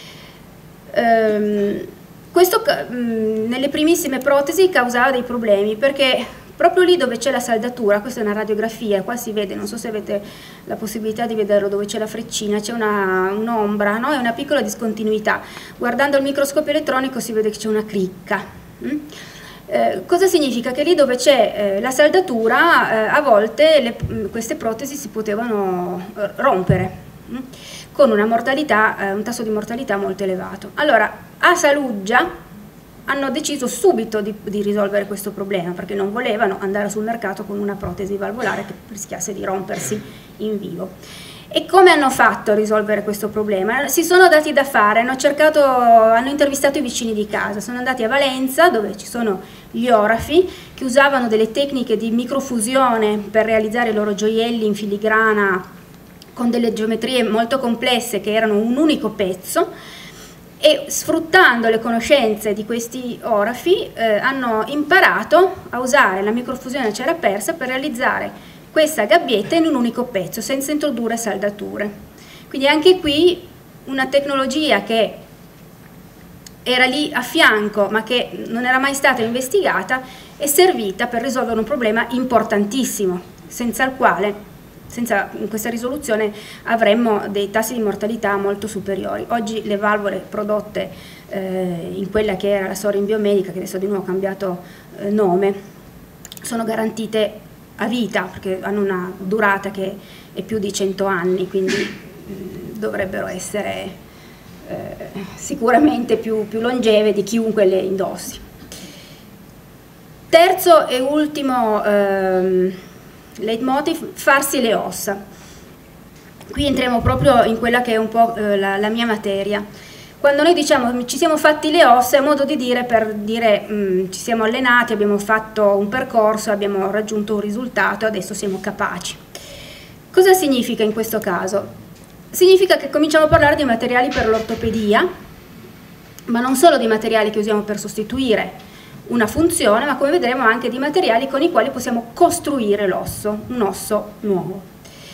Questo nelle primissime protesi causava dei problemi perché proprio lì dove c'è la saldatura, questa è una radiografia, qua si vede, non so se avete la possibilità di vederlo, dove c'è la freccina, c'è un'ombra, no? È una piccola discontinuità. Guardando il microscopio elettronico si vede che c'è una cricca. Cosa significa? Che lì dove c'è la saldatura a volte queste protesi si potevano rompere con una mortalità, un tasso di mortalità molto elevato. Allora, a Saluggia hanno deciso subito di risolvere questo problema, perché non volevano andare sul mercato con una protesi valvolare che rischiasse di rompersi in vivo. E come hanno fatto a risolvere questo problema? Si sono dati da fare, hanno intervistato i vicini di casa, sono andati a Valenza, dove ci sono gli orafi, che usavano delle tecniche di microfusione per realizzare i loro gioielli in filigrana con delle geometrie molto complesse che erano un unico pezzo, e sfruttando le conoscenze di questi orafi hanno imparato a usare la microfusione a cera persa per realizzare questa gabbietta in un unico pezzo, senza introdurre saldature. Quindi anche qui una tecnologia che era lì a fianco ma che non era mai stata investigata è servita per risolvere un problema importantissimo, senza questa risoluzione avremmo dei tassi di mortalità molto superiori. Oggi le valvole prodotte in quella che era la Sorin Biomedica, che adesso di nuovo ha cambiato nome, sono garantite a vita, perché hanno una durata che è più di 100 anni, quindi dovrebbero essere sicuramente più longeve di chiunque le indossi. Terzo e ultimo leitmotiv, farsi le ossa. Qui entriamo proprio in quella che è un po' la mia materia. Quando noi diciamo ci siamo fatti le ossa è un modo di dire per dire ci siamo allenati, abbiamo fatto un percorso, abbiamo raggiunto un risultato, adesso siamo capaci. Cosa significa in questo caso? Significa che cominciamo a parlare di materiali per l'ortopedia, ma non solo di materiali che usiamo per sostituire una funzione, ma come vedremo anche di materiali con i quali possiamo costruire l'osso, un osso nuovo.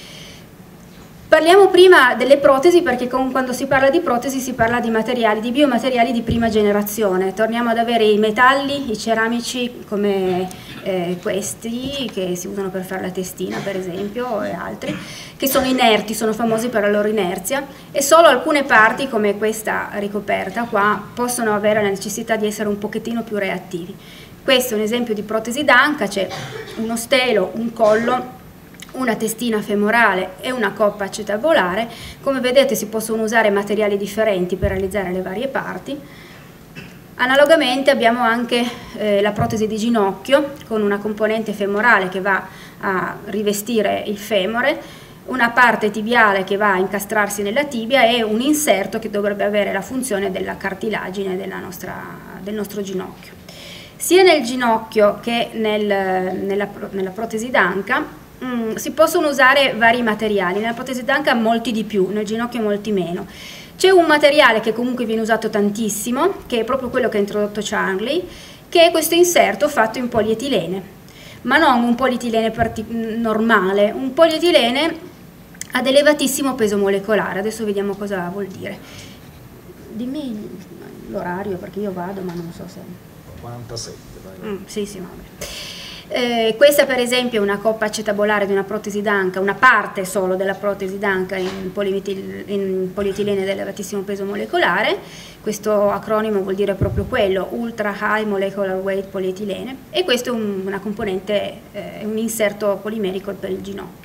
Parliamo prima delle protesi, perché quando si parla di protesi si parla di materiali, di biomateriali di prima generazione. Torniamo ad avere i metalli, i ceramici come questi che si usano per fare la testina per esempio, e altri, che sono inerti, sono famosi per la loro inerzia, e solo alcune parti come questa ricoperta qua possono avere la necessità di essere un pochettino più reattivi. Questo è un esempio di protesi d'anca, c'è uno stelo, un collo, una testina femorale e una coppa acetabolare. Come vedete si possono usare materiali differenti per realizzare le varie parti. Analogamente abbiamo anche la protesi di ginocchio con una componente femorale che va a rivestire il femore, una parte tibiale che va a incastrarsi nella tibia e un inserto che dovrebbe avere la funzione della cartilagine del nostro ginocchio. Sia nel ginocchio che nella protesi d'anca si possono usare vari materiali, nella protesi d'anca molti di più, nel ginocchio molti meno. C'è un materiale che comunque viene usato tantissimo, che è proprio quello che ha introdotto Charlie, che è questo inserto fatto in polietilene, ma non un polietilene normale, un polietilene ad elevatissimo peso molecolare. Adesso vediamo cosa vuol dire. Dimmi l'orario perché io vado ma non so se...
47, vai.
Sì, vabbè. Questa per esempio è una coppa acetabolare di una protesi d'anca, una parte solo della protesi d'anca in polietilene ad elevatissimo peso molecolare. Questo acronimo vuol dire proprio quello, Ultra High Molecular Weight Polietilene, e questo è una componente, un inserto polimerico per il ginocchio.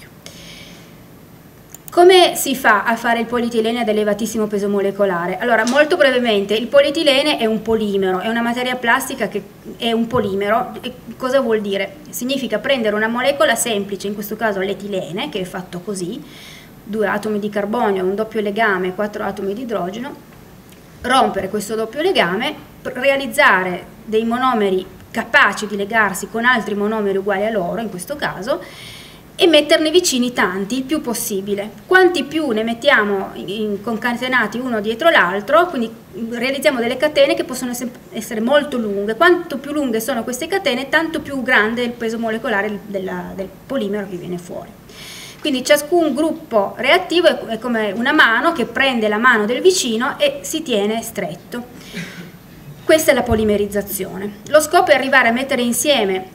Come si fa a fare il polietilene ad elevatissimo peso molecolare? Allora, molto brevemente, il polietilene è un polimero, è una materia plastica che è un polimero. E cosa vuol dire? Significa prendere una molecola semplice, in questo caso l'etilene, che è fatto così, 2 atomi di carbonio, un doppio legame, 4 atomi di idrogeno, rompere questo doppio legame, realizzare dei monomeri capaci di legarsi con altri monomeri uguali a loro, in questo caso, e metterne vicini tanti, il più possibile. Quanti più ne mettiamo concatenati uno dietro l'altro, quindi realizziamo delle catene che possono essere molto lunghe. Quanto più lunghe sono queste catene, tanto più grande è il peso molecolare del polimero che viene fuori. Quindi ciascun gruppo reattivo è come una mano che prende la mano del vicino e si tiene stretto. Questa è la polimerizzazione. Lo scopo è arrivare a mettere insieme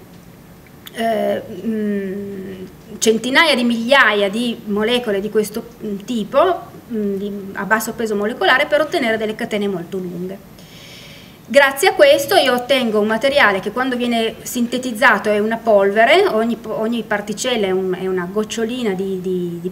centinaia di migliaia di molecole di questo tipo a basso peso molecolare per ottenere delle catene molto lunghe. Grazie a questo io ottengo un materiale che quando viene sintetizzato è una polvere, ogni particella è una gocciolina di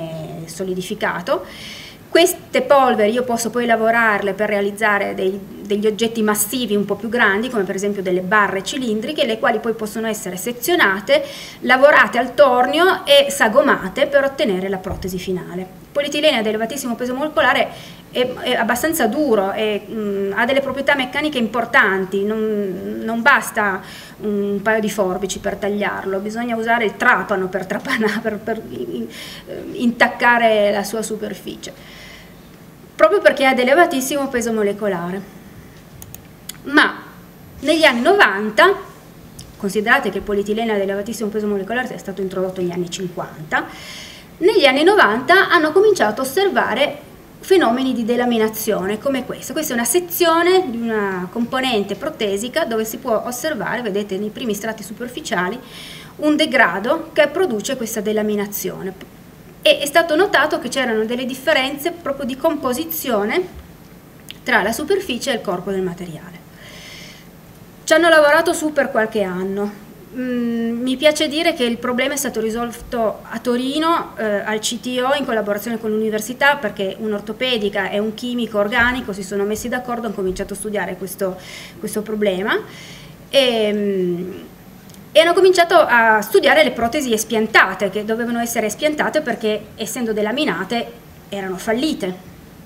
polietilene solidificato. Queste polveri io posso poi lavorarle per realizzare dei degli oggetti massivi un po' più grandi, come per esempio delle barre cilindriche, le quali poi possono essere sezionate, lavorate al tornio e sagomate per ottenere la protesi finale. Il polietilene ad elevatissimo peso molecolare è abbastanza duro, ha delle proprietà meccaniche importanti, non basta un paio di forbici per tagliarlo, bisogna usare il trapano per intaccare la sua superficie, proprio perché è ad elevatissimo peso molecolare. Ma negli anni 90, considerate che il polietilene ad elevatissimo peso molecolare è stato introdotto negli anni 50, negli anni 90 hanno cominciato a osservare fenomeni di delaminazione come questo. Questa è una sezione di una componente protesica dove si può osservare, vedete nei primi strati superficiali, un degrado che produce questa delaminazione. E è stato notato che c'erano delle differenze proprio di composizione tra la superficie e il corpo del materiale. Ci hanno lavorato su per qualche anno. Mi piace dire che il problema è stato risolto a Torino al CTO in collaborazione con l'università, perché un'ortopedica e un chimico organico si sono messi d'accordo, hanno cominciato a studiare questo problema e hanno cominciato a studiare le protesi espiantate, che dovevano essere espiantate perché, essendo delaminate, erano fallite.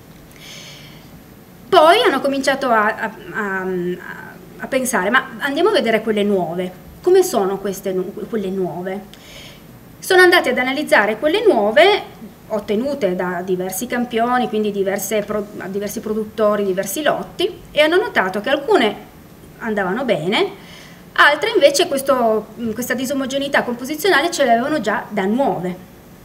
Poi hanno cominciato a pensare, ma andiamo a vedere quelle nuove. Come sono quelle nuove? Sono andati ad analizzare quelle nuove ottenute da diversi campioni, quindi diversi produttori, diversi lotti, e hanno notato che alcune andavano bene, altre invece questa disomogeneità composizionale ce l'avevano già da nuove.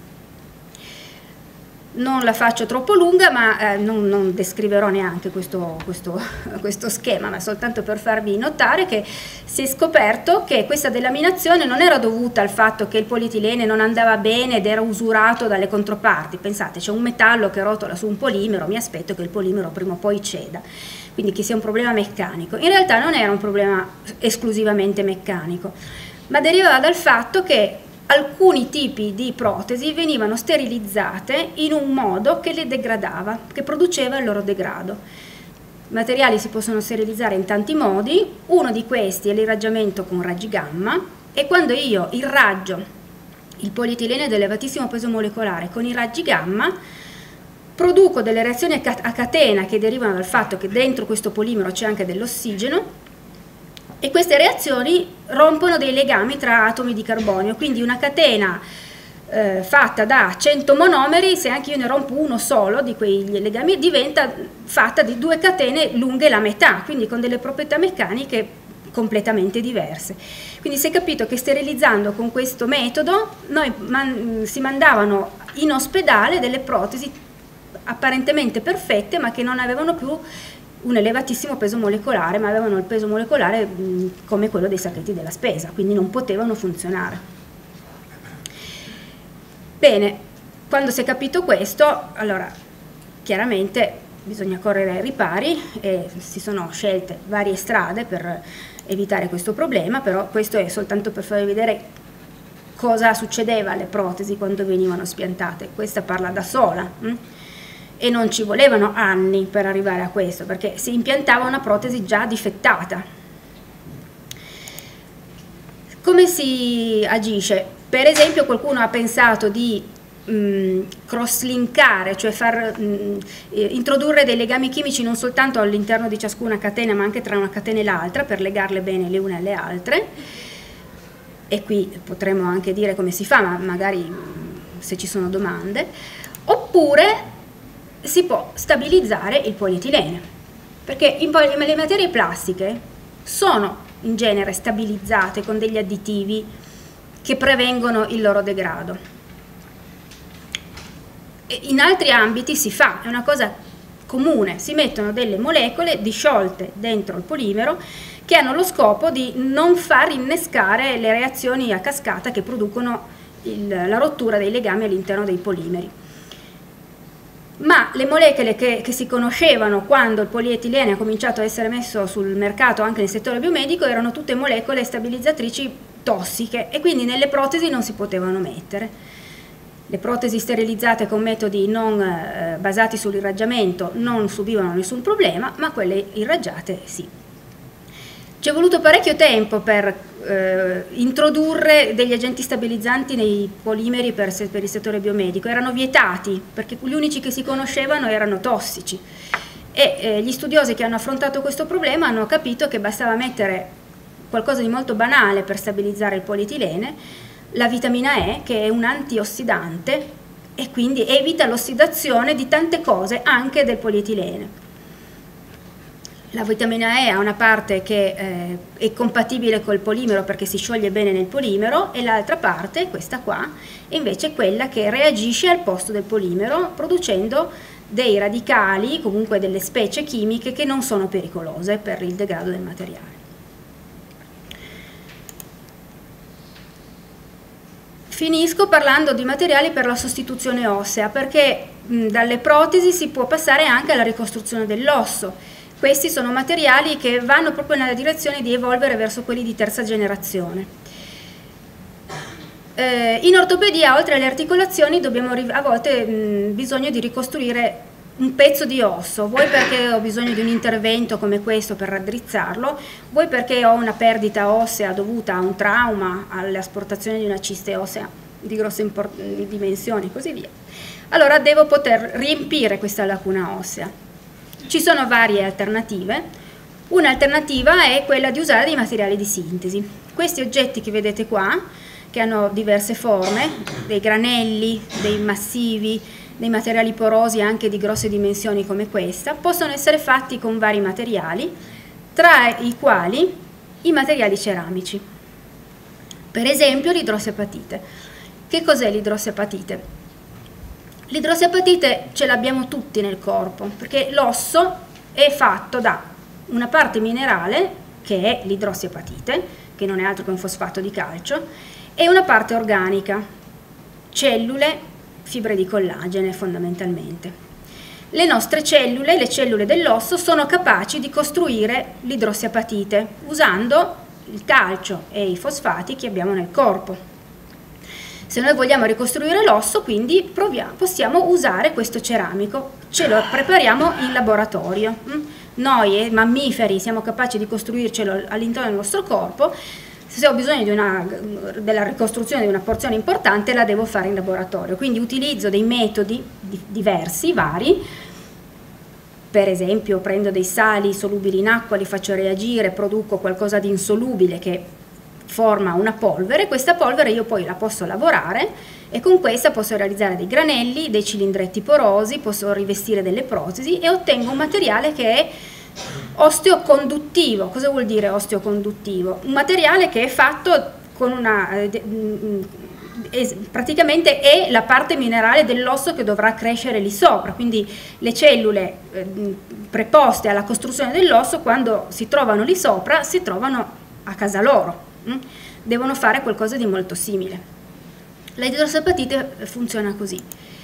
Non la faccio troppo lunga, ma non descriverò neanche questo schema, ma soltanto per farvi notare che si è scoperto che questa delaminazione non era dovuta al fatto che il polietilene non andava bene ed era usurato dalle controparti. Pensate, c'è un metallo che rotola su un polimero, mi aspetto che il polimero prima o poi ceda, quindi che sia un problema meccanico. In realtà non era un problema esclusivamente meccanico, ma derivava dal fatto che alcuni tipi di protesi venivano sterilizzate in un modo che le degradava, che produceva il loro degrado. I materiali si possono sterilizzare in tanti modi, uno di questi è l'irraggiamento con raggi gamma, e quando io irraggio il polietilene ad elevatissimo peso molecolare con i raggi gamma, produco delle reazioni a catena che derivano dal fatto che dentro questo polimero c'è anche dell'ossigeno, e queste reazioni rompono dei legami tra atomi di carbonio, quindi una catena fatta da 100 monomeri, se anche io ne rompo uno solo di quei legami, diventa fatta di 2 catene lunghe la metà, quindi con delle proprietà meccaniche completamente diverse. Quindi si è capito che sterilizzando con questo metodo si mandavano in ospedale delle protesi apparentemente perfette, ma che non avevano più un elevatissimo peso molecolare, ma avevano il peso molecolare come quello dei sacchetti della spesa, quindi non potevano funzionare. Bene, quando si è capito questo, allora chiaramente bisogna correre ai ripari e si sono scelte varie strade per evitare questo problema, però questo è soltanto per farvi vedere cosa succedeva alle protesi quando venivano spiantate. Questa parla da sola. E non ci volevano anni per arrivare a questo, perché si impiantava una protesi già difettata. Come si agisce? Per esempio qualcuno ha pensato di cross-linkare, cioè introdurre dei legami chimici non soltanto all'interno di ciascuna catena, ma anche tra una catena e l'altra, per legarle bene le une alle altre. E qui potremmo anche dire come si fa, ma magari se ci sono domande. Oppure si può stabilizzare il polietilene, perché le materie plastiche sono in genere stabilizzate con degli additivi che prevengono il loro degrado. E in altri ambiti si fa, è una cosa comune, si mettono delle molecole disciolte dentro il polimero che hanno lo scopo di non far innescare le reazioni a cascata che producono la rottura dei legami all'interno dei polimeri. Ma le molecole che si conoscevano quando il polietilene ha cominciato a essere messo sul mercato anche nel settore biomedico erano tutte molecole stabilizzatrici tossiche e quindi nelle protesi non si potevano mettere. Le protesi sterilizzate con metodi non basati sull'irraggiamento non subivano nessun problema, ma quelle irraggiate sì. Ci è voluto parecchio tempo per introdurre degli agenti stabilizzanti nei polimeri per il settore biomedico. Erano vietati perché gli unici che si conoscevano erano tossici, e gli studiosi che hanno affrontato questo problema hanno capito che bastava mettere qualcosa di molto banale per stabilizzare il polietilene, la vitamina E, che è un antiossidante e quindi evita l'ossidazione di tante cose, anche del polietilene. La vitamina E ha una parte che è compatibile col polimero perché si scioglie bene nel polimero, e l'altra parte, questa qua, è invece quella che reagisce al posto del polimero producendo dei radicali, comunque delle specie chimiche che non sono pericolose per il degrado del materiale. Finisco parlando di materiali per la sostituzione ossea, perché dalle protesi si può passare anche alla ricostruzione dell'osso. Questi sono materiali che vanno proprio nella direzione di evolvere verso quelli di terza generazione. In ortopedia, oltre alle articolazioni, abbiamo a volte bisogno di ricostruire un pezzo di osso, vuoi perché ho bisogno di un intervento come questo per raddrizzarlo, vuoi perché ho una perdita ossea dovuta a un trauma, all'asportazione di una ciste ossea di grosse dimensioni e così via. Allora devo poter riempire questa lacuna ossea. Ci sono varie alternative. Un'alternativa è quella di usare dei materiali di sintesi. Questi oggetti che vedete qua, che hanno diverse forme, dei granelli, dei massivi, dei materiali porosi anche di grosse dimensioni come questa, possono essere fatti con vari materiali, tra i quali i materiali ceramici. Per esempio l'idrossiapatite. Che cos'è l'idrossiapatite? L'idrossiapatite ce l'abbiamo tutti nel corpo, perché l'osso è fatto da una parte minerale, che è l'idrossiapatite, che non è altro che un fosfato di calcio, e una parte organica, cellule, fibre di collagene fondamentalmente. Le nostre cellule, le cellule dell'osso, sono capaci di costruire l'idrossiapatite usando il calcio e i fosfati che abbiamo nel corpo. Se noi vogliamo ricostruire l'osso, quindi possiamo usare questo ceramico, ce lo prepariamo in laboratorio. Noi mammiferi siamo capaci di costruircelo all'interno del nostro corpo. Se ho bisogno della ricostruzione di una porzione importante, la devo fare in laboratorio. Quindi utilizzo dei metodi diversi, vari. Per esempio prendo dei sali solubili in acqua, li faccio reagire, produco qualcosa di insolubile che forma una polvere. Questa polvere io poi la posso lavorare e con questa posso realizzare dei granelli, dei cilindretti porosi, posso rivestire delle protesi e ottengo un materiale che è osteoconduttivo. Cosa vuol dire osteoconduttivo? Un materiale che è fatto con una praticamente è la parte minerale dell'osso che dovrà crescere lì sopra, quindi le cellule preposte alla costruzione dell'osso, quando si trovano lì sopra, si trovano a casa loro. Devono fare qualcosa di molto simile. L'idrossiapatite funziona così.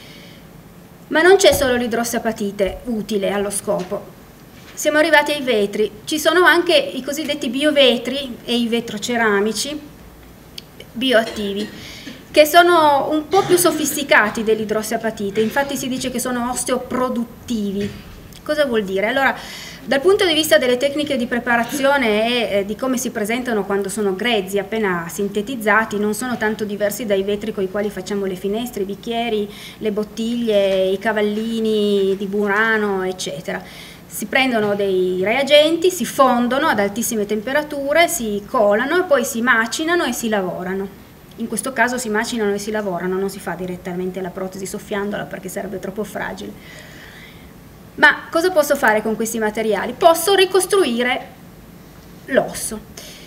Ma non c'è solo l'idrossiapatite utile allo scopo. Siamo arrivati ai vetri. Ci sono anche i cosiddetti biovetri e i vetroceramici bioattivi, che sono un po' più sofisticati dell'idrossiapatite. Infatti si dice che sono osteoproduttivi. Cosa vuol dire? Allora, dal punto di vista delle tecniche di preparazione e di come si presentano quando sono grezzi, appena sintetizzati, non sono tanto diversi dai vetri con i quali facciamo le finestre, i bicchieri, le bottiglie, i cavallini di Burano, eccetera. Si prendono dei reagenti, si fondono ad altissime temperature, si colano e poi si macinano e si lavorano. In questo caso si macinano e si lavorano, non si fa direttamente la protesi soffiandola perché sarebbe troppo fragile. Ma cosa posso fare con questi materiali? Posso ricostruire l'osso.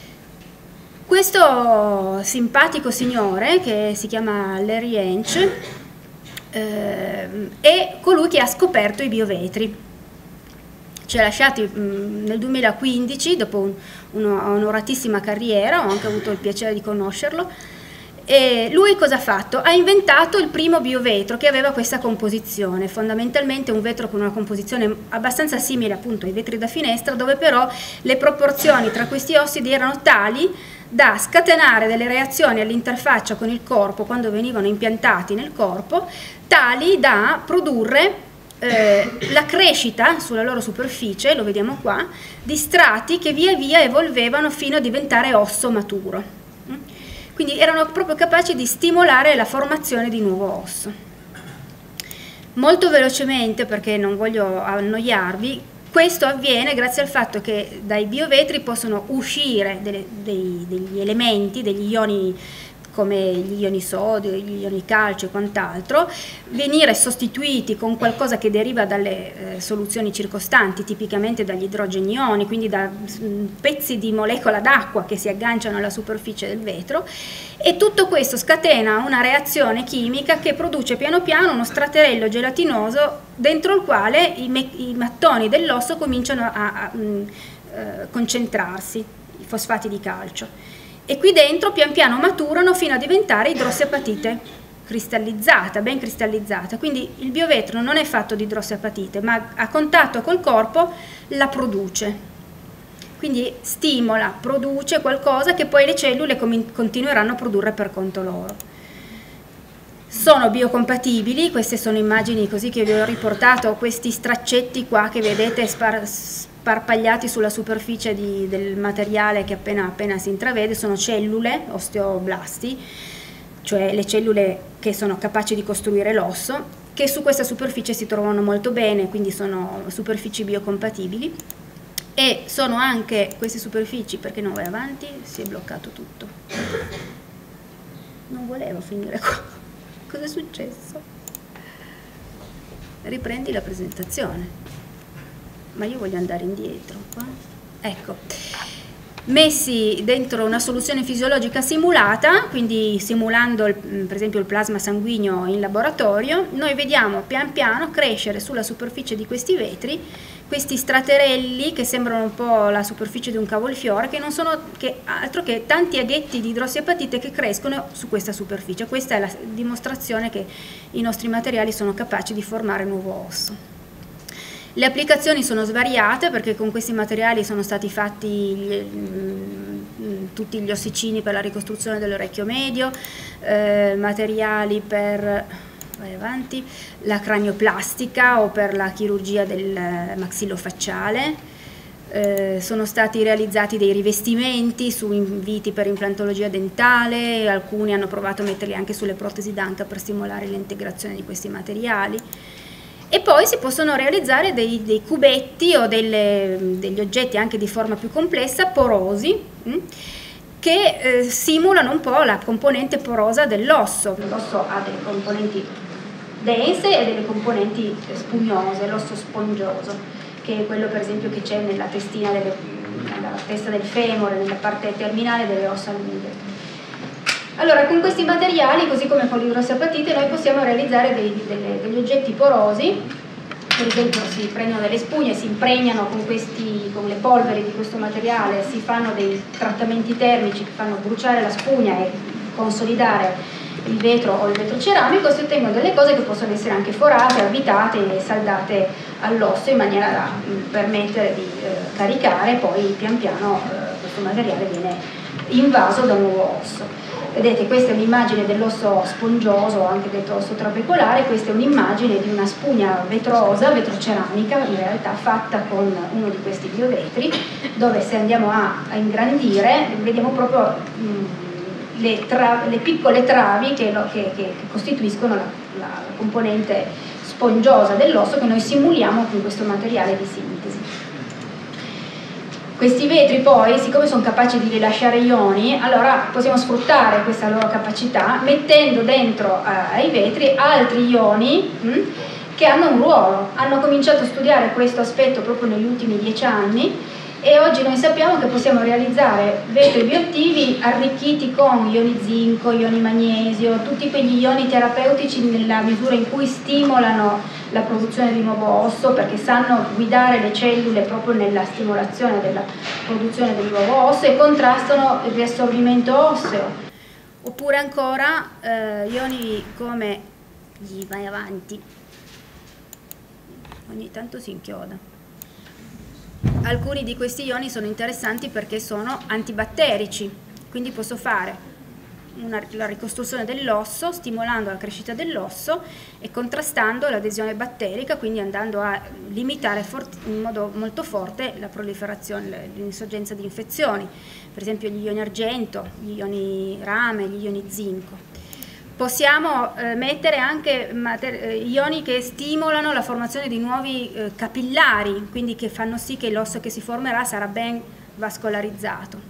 Questo simpatico signore, che si chiama Larry Hench, è colui che ha scoperto i biovetri. Ci ha lasciati nel 2015, dopo un'onoratissima carriera, ho anche avuto il piacere di conoscerlo. E lui cosa ha fatto? Ha inventato il primo biovetro che aveva questa composizione, fondamentalmente un vetro con una composizione abbastanza simile appunto ai vetri da finestra, dove però le proporzioni tra questi ossidi erano tali da scatenare delle reazioni all'interfaccia con il corpo quando venivano impiantati nel corpo, tali da produrre la crescita sulla loro superficie, lo vediamo qua, di strati che via via evolvevano fino a diventare osso maturo. Quindi erano proprio capaci di stimolare la formazione di nuovo osso. Molto velocemente, perché non voglio annoiarvi, questo avviene grazie al fatto che dai biovetri possono uscire degli elementi, degli ioni come gli ioni sodio, gli ioni calcio e quant'altro, venire sostituiti con qualcosa che deriva dalle soluzioni circostanti, tipicamente dagli idrogeni ioni, quindi da pezzi di molecola d'acqua che si agganciano alla superficie del vetro, e tutto questo scatena una reazione chimica che produce piano piano uno straterello gelatinoso dentro il quale i mattoni dell'osso cominciano a concentrarsi, i fosfati di calcio. E qui dentro pian piano maturano fino a diventare idrossiapatite cristallizzata, ben cristallizzata. Quindi il biovetro non è fatto di idrossiapatite, ma a contatto col corpo la produce. Quindi stimola, produce qualcosa che poi le cellule continueranno a produrre per conto loro. Sono biocompatibili, queste sono immagini così che vi ho riportato, questi straccetti qua che vedete sparpagliati sulla superficie del materiale che appena si intravede, sono cellule, osteoblasti, cioè le cellule che sono capaci di costruire l'osso, che su questa superficie si trovano molto bene, quindi sono superfici biocompatibili, e sono anche queste superfici, perché non vai avanti, si è bloccato tutto. Non volevo finire qua. Cosa è successo? Riprendi la presentazione. Ma io voglio andare indietro qua. Ecco, messi dentro una soluzione fisiologica simulata, quindi simulando per esempio il plasma sanguigno in laboratorio, noi vediamo pian piano crescere sulla superficie di questi vetri questi straterelli che sembrano un po' la superficie di un cavolfiore, che non sono altro che tanti aghetti di idrossiapatite che crescono su questa superficie. Questa è la dimostrazione che i nostri materiali sono capaci di formare nuovo osso. Le applicazioni sono svariate, perché con questi materiali sono stati fatti tutti gli ossicini per la ricostruzione dell'orecchio medio, materiali per la cranioplastica o per la chirurgia del maxillofacciale. Sono stati realizzati dei rivestimenti su inviti per implantologia dentale, alcuni hanno provato a metterli anche sulle protesi d'anca per stimolare l'integrazione di questi materiali. E poi si possono realizzare dei cubetti o degli oggetti anche di forma più complessa, porosi, che simulano un po' la componente porosa dell'osso. L'osso ha delle componenti dense e delle componenti spugnose, l'osso spongioso, che è quello per esempio che c'è nella testina, nella testa del femore, nella parte terminale delle ossa lunghe. Allora, con questi materiali, così come con l'idrossiapatite, noi possiamo realizzare degli oggetti porosi. Per esempio si prendono delle spugne, si impregnano con le polveri di questo materiale, si fanno dei trattamenti termici che fanno bruciare la spugna e consolidare il vetro o il vetro ceramico, e si ottengono delle cose che possono essere anche forate, avvitate e saldate all'osso in maniera da permettere di caricare, poi pian piano questo materiale viene invaso da un nuovo osso. Vedete, questa è un'immagine dell'osso spongioso, anche detto osso trabecolare. Questa è un'immagine di una spugna vetrosa, vetroceramica, in realtà fatta con uno di questi biovetri, dove se andiamo a ingrandire vediamo proprio le piccole travi che costituiscono la componente spongiosa dell'osso che noi simuliamo con questo materiale di sintesi. Questi vetri poi, siccome sono capaci di rilasciare ioni, allora possiamo sfruttare questa loro capacità mettendo dentro ai vetri altri ioni che hanno un ruolo. Hanno cominciato a studiare questo aspetto proprio negli ultimi 10 anni, e oggi noi sappiamo che possiamo realizzare vetri bioattivi arricchiti con ioni zinco, ioni magnesio, tutti quegli ioni terapeutici nella misura in cui stimolano la produzione di nuovo osso, perché sanno guidare le cellule proprio nella stimolazione della produzione del nuovo osso e contrastano il riassorbimento osseo. Oppure ancora ioni come vai avanti, ogni tanto si inchioda. Alcuni di questi ioni sono interessanti perché sono antibatterici, quindi posso fare la ricostruzione dell'osso, stimolando la crescita dell'osso e contrastando l'adesione batterica, quindi andando a limitare in modo molto forte la proliferazione, l'insorgenza di infezioni, per esempio gli ioni argento, gli ioni rame, gli ioni zinco. Possiamo mettere anche ioni che stimolano la formazione di nuovi capillari, quindi che fanno sì che l'osso che si formerà sarà ben vascolarizzato.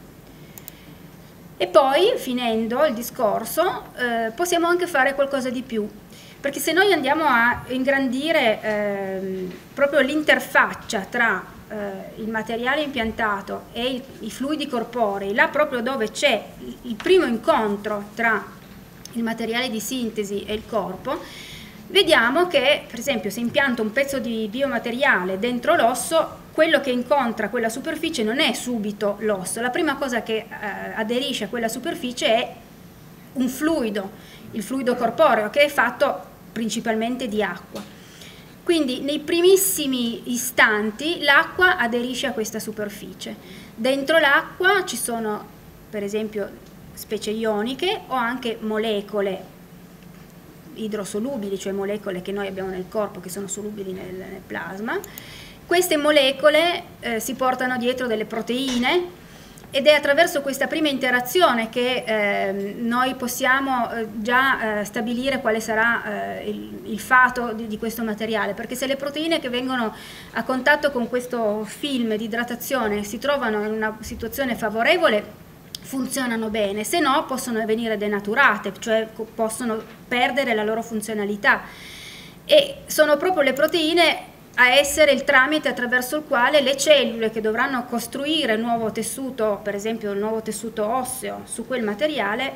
E poi, finendo il discorso, possiamo anche fare qualcosa di più, perché se noi andiamo a ingrandire proprio l'interfaccia tra il materiale impiantato e i fluidi corporei, là proprio dove c'è il primo incontro tra il materiale di sintesi e il corpo, vediamo che, per esempio, se impianto un pezzo di biomateriale dentro l'osso, quello che incontra quella superficie non è subito l'osso. La prima cosa che aderisce a quella superficie è un fluido, il fluido corporeo, che è fatto principalmente di acqua. Quindi nei primissimi istanti l'acqua aderisce a questa superficie. Dentro l'acqua ci sono, per esempio, specie ioniche o anche molecole idrosolubili, cioè molecole che noi abbiamo nel corpo che sono solubili nel plasma. Queste molecole si portano dietro delle proteine ed è attraverso questa prima interazione che noi possiamo già stabilire quale sarà il fato di questo materiale, perché se le proteine che vengono a contatto con questo film di idratazione si trovano in una situazione favorevole, funzionano bene, se no possono venire denaturate, cioè possono perdere la loro funzionalità, e sono proprio le proteine a essere il tramite attraverso il quale le cellule che dovranno costruire il nuovo tessuto, per esempio il nuovo tessuto osseo su quel materiale,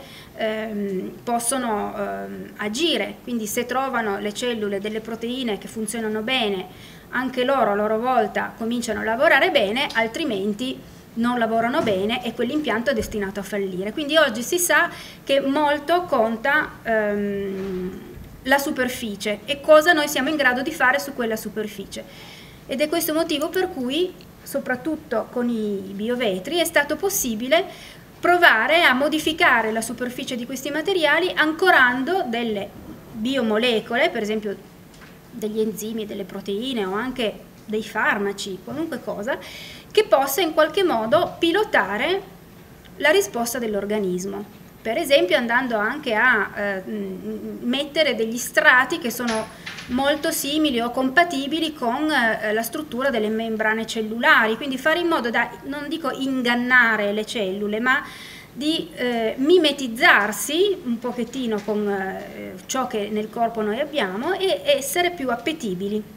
possono agire. Quindi se trovano le cellule delle proteine che funzionano bene, anche loro a loro volta cominciano a lavorare bene, altrimenti non lavorano bene e quell'impianto è destinato a fallire. Quindi oggi si sa che molto conta la superficie e cosa noi siamo in grado di fare su quella superficie, ed è questo motivo per cui soprattutto con i biovetri è stato possibile provare a modificare la superficie di questi materiali ancorando delle biomolecole, per esempio degli enzimi, delle proteine o anche dei farmaci, qualunque cosa che possa in qualche modo pilotare la risposta dell'organismo. Per esempio andando anche a mettere degli strati che sono molto simili o compatibili con la struttura delle membrane cellulari, quindi fare in modo da, non dico ingannare le cellule, ma di mimetizzarsi un pochettino con ciò che nel corpo noi abbiamo e essere più appetibili.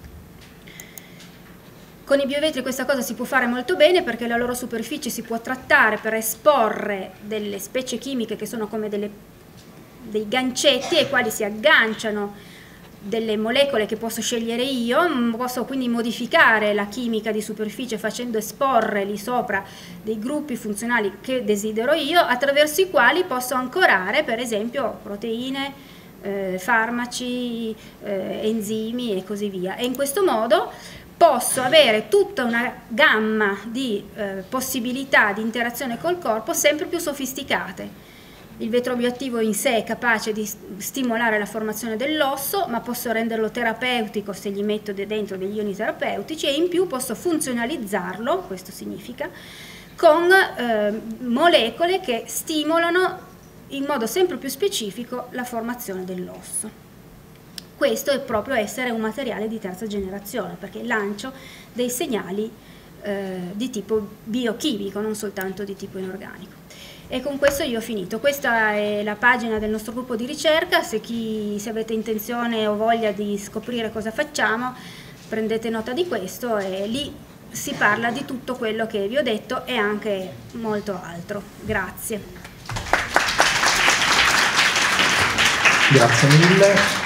Con i biovetri questa cosa si può fare molto bene perché la loro superficie si può trattare per esporre delle specie chimiche che sono come dei gancetti ai quali si agganciano delle molecole che posso scegliere io, posso quindi modificare la chimica di superficie facendo esporre lì sopra dei gruppi funzionali che desidero io, attraverso i quali posso ancorare per esempio proteine, farmaci, enzimi e così via. E in questo modo posso avere tutta una gamma di possibilità di interazione col corpo sempre più sofisticate. Il vetro bioattivo in sé è capace di stimolare la formazione dell'osso, ma posso renderlo terapeutico se gli metto dentro degli ioni terapeutici, e in più posso funzionalizzarlo, questo significa, con molecole che stimolano in modo sempre più specifico la formazione dell'osso. Questo è proprio essere un materiale di terza generazione, perché lancio dei segnali di tipo biochimico, non soltanto di tipo inorganico. E con questo io ho finito. Questa è la pagina del nostro gruppo di ricerca. Se avete intenzione o voglia di scoprire cosa facciamo, prendete nota di questo, e lì si parla di tutto quello che vi ho detto e anche molto altro. Grazie.
Grazie mille.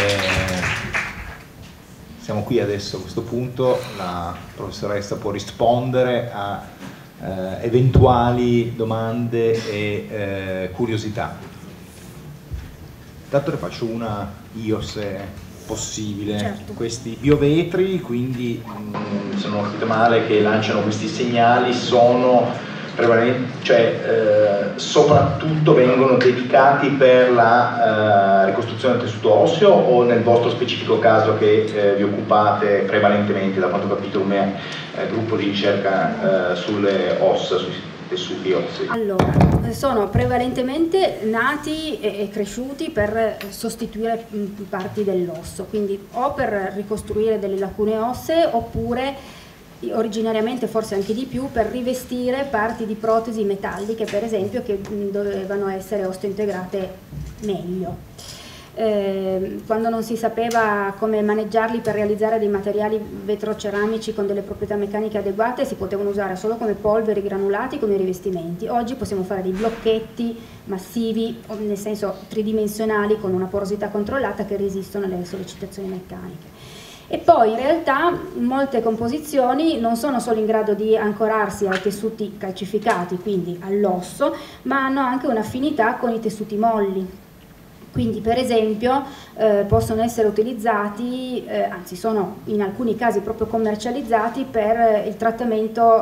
Siamo qui adesso, a questo punto la professoressa può rispondere a eventuali domande e curiosità. Intanto ne faccio una io, se possibile.
Certo.
Questi biovetri, quindi se non ho capito male, che lanciano questi segnali, sono soprattutto vengono dedicati per la ricostruzione del tessuto osseo, o nel vostro specifico caso che vi occupate prevalentemente, da quanto ho capito, come gruppo di ricerca sulle ossa, sui tessuti ossei?
Allora, sono prevalentemente nati e cresciuti per sostituire parti dell'osso, quindi o per ricostruire delle lacune ossee, oppure originariamente forse anche di più per rivestire parti di protesi metalliche, per esempio, che dovevano essere osteointegrate meglio. Quando non si sapeva come maneggiarli per realizzare dei materiali vetroceramici con delle proprietà meccaniche adeguate, si potevano usare solo come polveri granulati, come rivestimenti. Oggi possiamo fare dei blocchetti massivi, nel senso tridimensionali, con una porosità controllata, che resistono alle sollecitazioni meccaniche. E poi in realtà molte composizioni non sono solo in grado di ancorarsi ai tessuti calcificati, quindi all'osso, ma hanno anche un'affinità con i tessuti molli. Quindi per esempio possono essere utilizzati, anzi sono in alcuni casi proprio commercializzati per il trattamento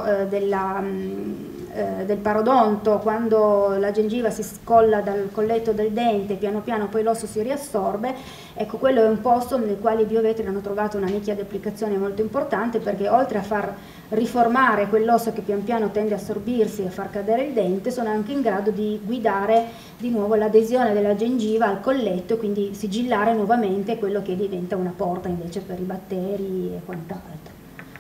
del parodonto. Quando la gengiva si scolla dal colletto del dente, piano piano poi l'osso si riassorbe. Ecco, quello è un posto nel quale i biovetri hanno trovato una nicchia di applicazione molto importante, perché oltre a far riformare quell'osso che pian piano tende a assorbirsi e a far cadere il dente, sono anche in grado di guidare di nuovo l'adesione della gengiva al colletto e quindi sigillare nuovamente quello che diventa una porta invece per i batteri e quant'altro.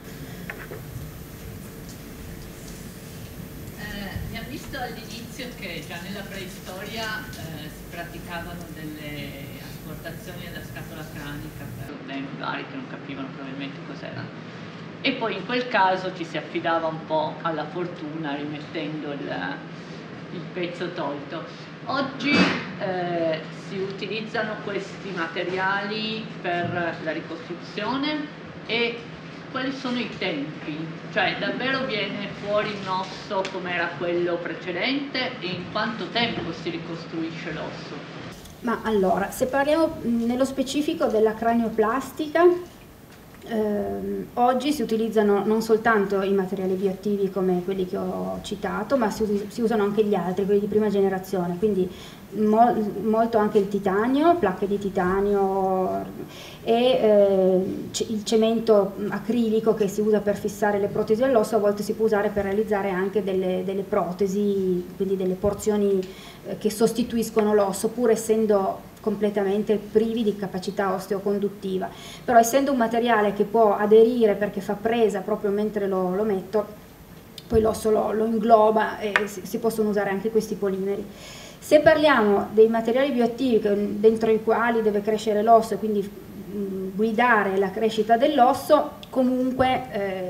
Abbiamo visto all'inizio che già nella preistoria si praticavano delle asportazioni alla scatola cranica per problemi vari che non capivano probabilmente cos'erano. E poi in quel caso ci si affidava un po' alla fortuna rimettendo il pezzo tolto. Oggi si utilizzano questi materiali per la ricostruzione, e quali sono i tempi? Cioè davvero viene fuori un osso come era quello precedente, e in quanto tempo si ricostruisce l'osso?
Ma allora, se parliamo nello specifico della cranioplastica, oggi si utilizzano non soltanto i materiali bioattivi come quelli che ho citato, ma si usano anche gli altri, quelli di prima generazione, quindi molto anche il titanio, placche di titanio e il cemento acrilico che si usa per fissare le protesi all'osso. A volte si può usare per realizzare anche delle protesi, quindi delle porzioni che sostituiscono l'osso, pur essendo completamente privi di capacità osteoconduttiva. Però essendo un materiale che può aderire perché fa presa proprio mentre lo metto, poi l'osso lo ingloba e si possono usare anche questi polimeri. Se parliamo dei materiali bioattivi dentro i quali deve crescere l'osso e quindi guidare la crescita dell'osso, comunque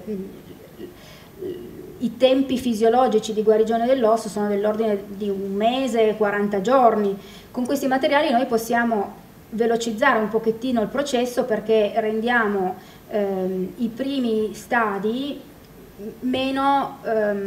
i tempi fisiologici di guarigione dell'osso sono dell'ordine di 1 mese, 40 giorni. Con questi materiali noi possiamo velocizzare un pochettino il processo, perché rendiamo i primi stadi meno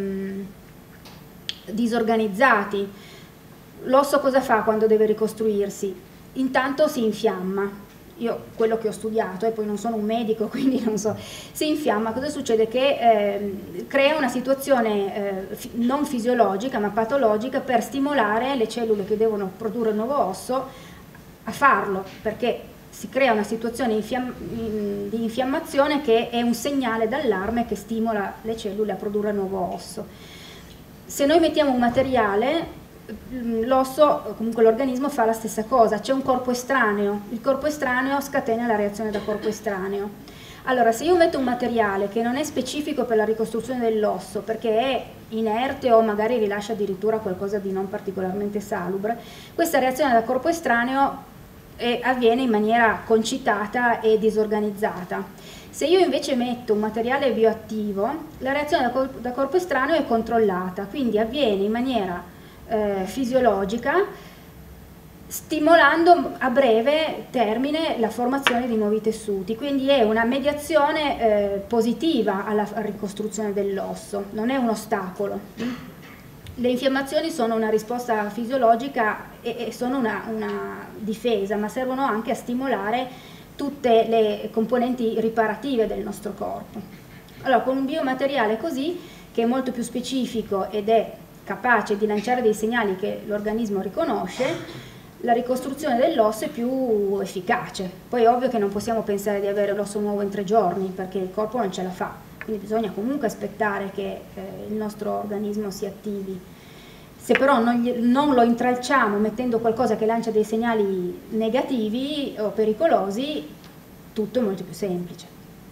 disorganizzati. L'osso cosa fa quando deve ricostruirsi? Intanto si infiamma. Io quello che ho studiato, e poi non sono un medico quindi non so, si infiamma. Cosa succede? Che crea una situazione non fisiologica ma patologica per stimolare le cellule che devono produrre il nuovo osso a farlo, perché si crea una situazione di infiammazione che è un segnale d'allarme che stimola le cellule a produrre il nuovo osso. Se noi mettiamo un materiale, l'osso, comunque l'organismo, fa la stessa cosa. C'è un corpo estraneo, il corpo estraneo scatena la reazione da corpo estraneo. Allora, se io metto un materiale che non è specifico per la ricostruzione dell'osso, perché è inerte o magari rilascia addirittura qualcosa di non particolarmente salubre, questa reazione da corpo estraneo avviene in maniera concitata e disorganizzata. Se io invece metto un materiale bioattivo, la reazione da corpo estraneo è controllata, quindi avviene in maniera fisiologica, stimolando a breve termine la formazione di nuovi tessuti. Quindi è una mediazione positiva alla ricostruzione dell'osso, non è un ostacolo. Le infiammazioni sono una risposta fisiologica e sono una difesa, ma servono anche a stimolare tutte le componenti riparative del nostro corpo. Allora, con un biomateriale così, che che è molto più specifico ed è capace di lanciare dei segnali che l'organismo riconosce, la ricostruzione dell'osso è più efficace. Poi è ovvio che non possiamo pensare di avere l'osso nuovo in 3 giorni, perché il corpo non ce la fa, quindi bisogna comunque aspettare che il nostro organismo si attivi. Se però non lo intralciamo mettendo qualcosa che lancia dei segnali negativi o pericolosi, tutto è molto più semplice.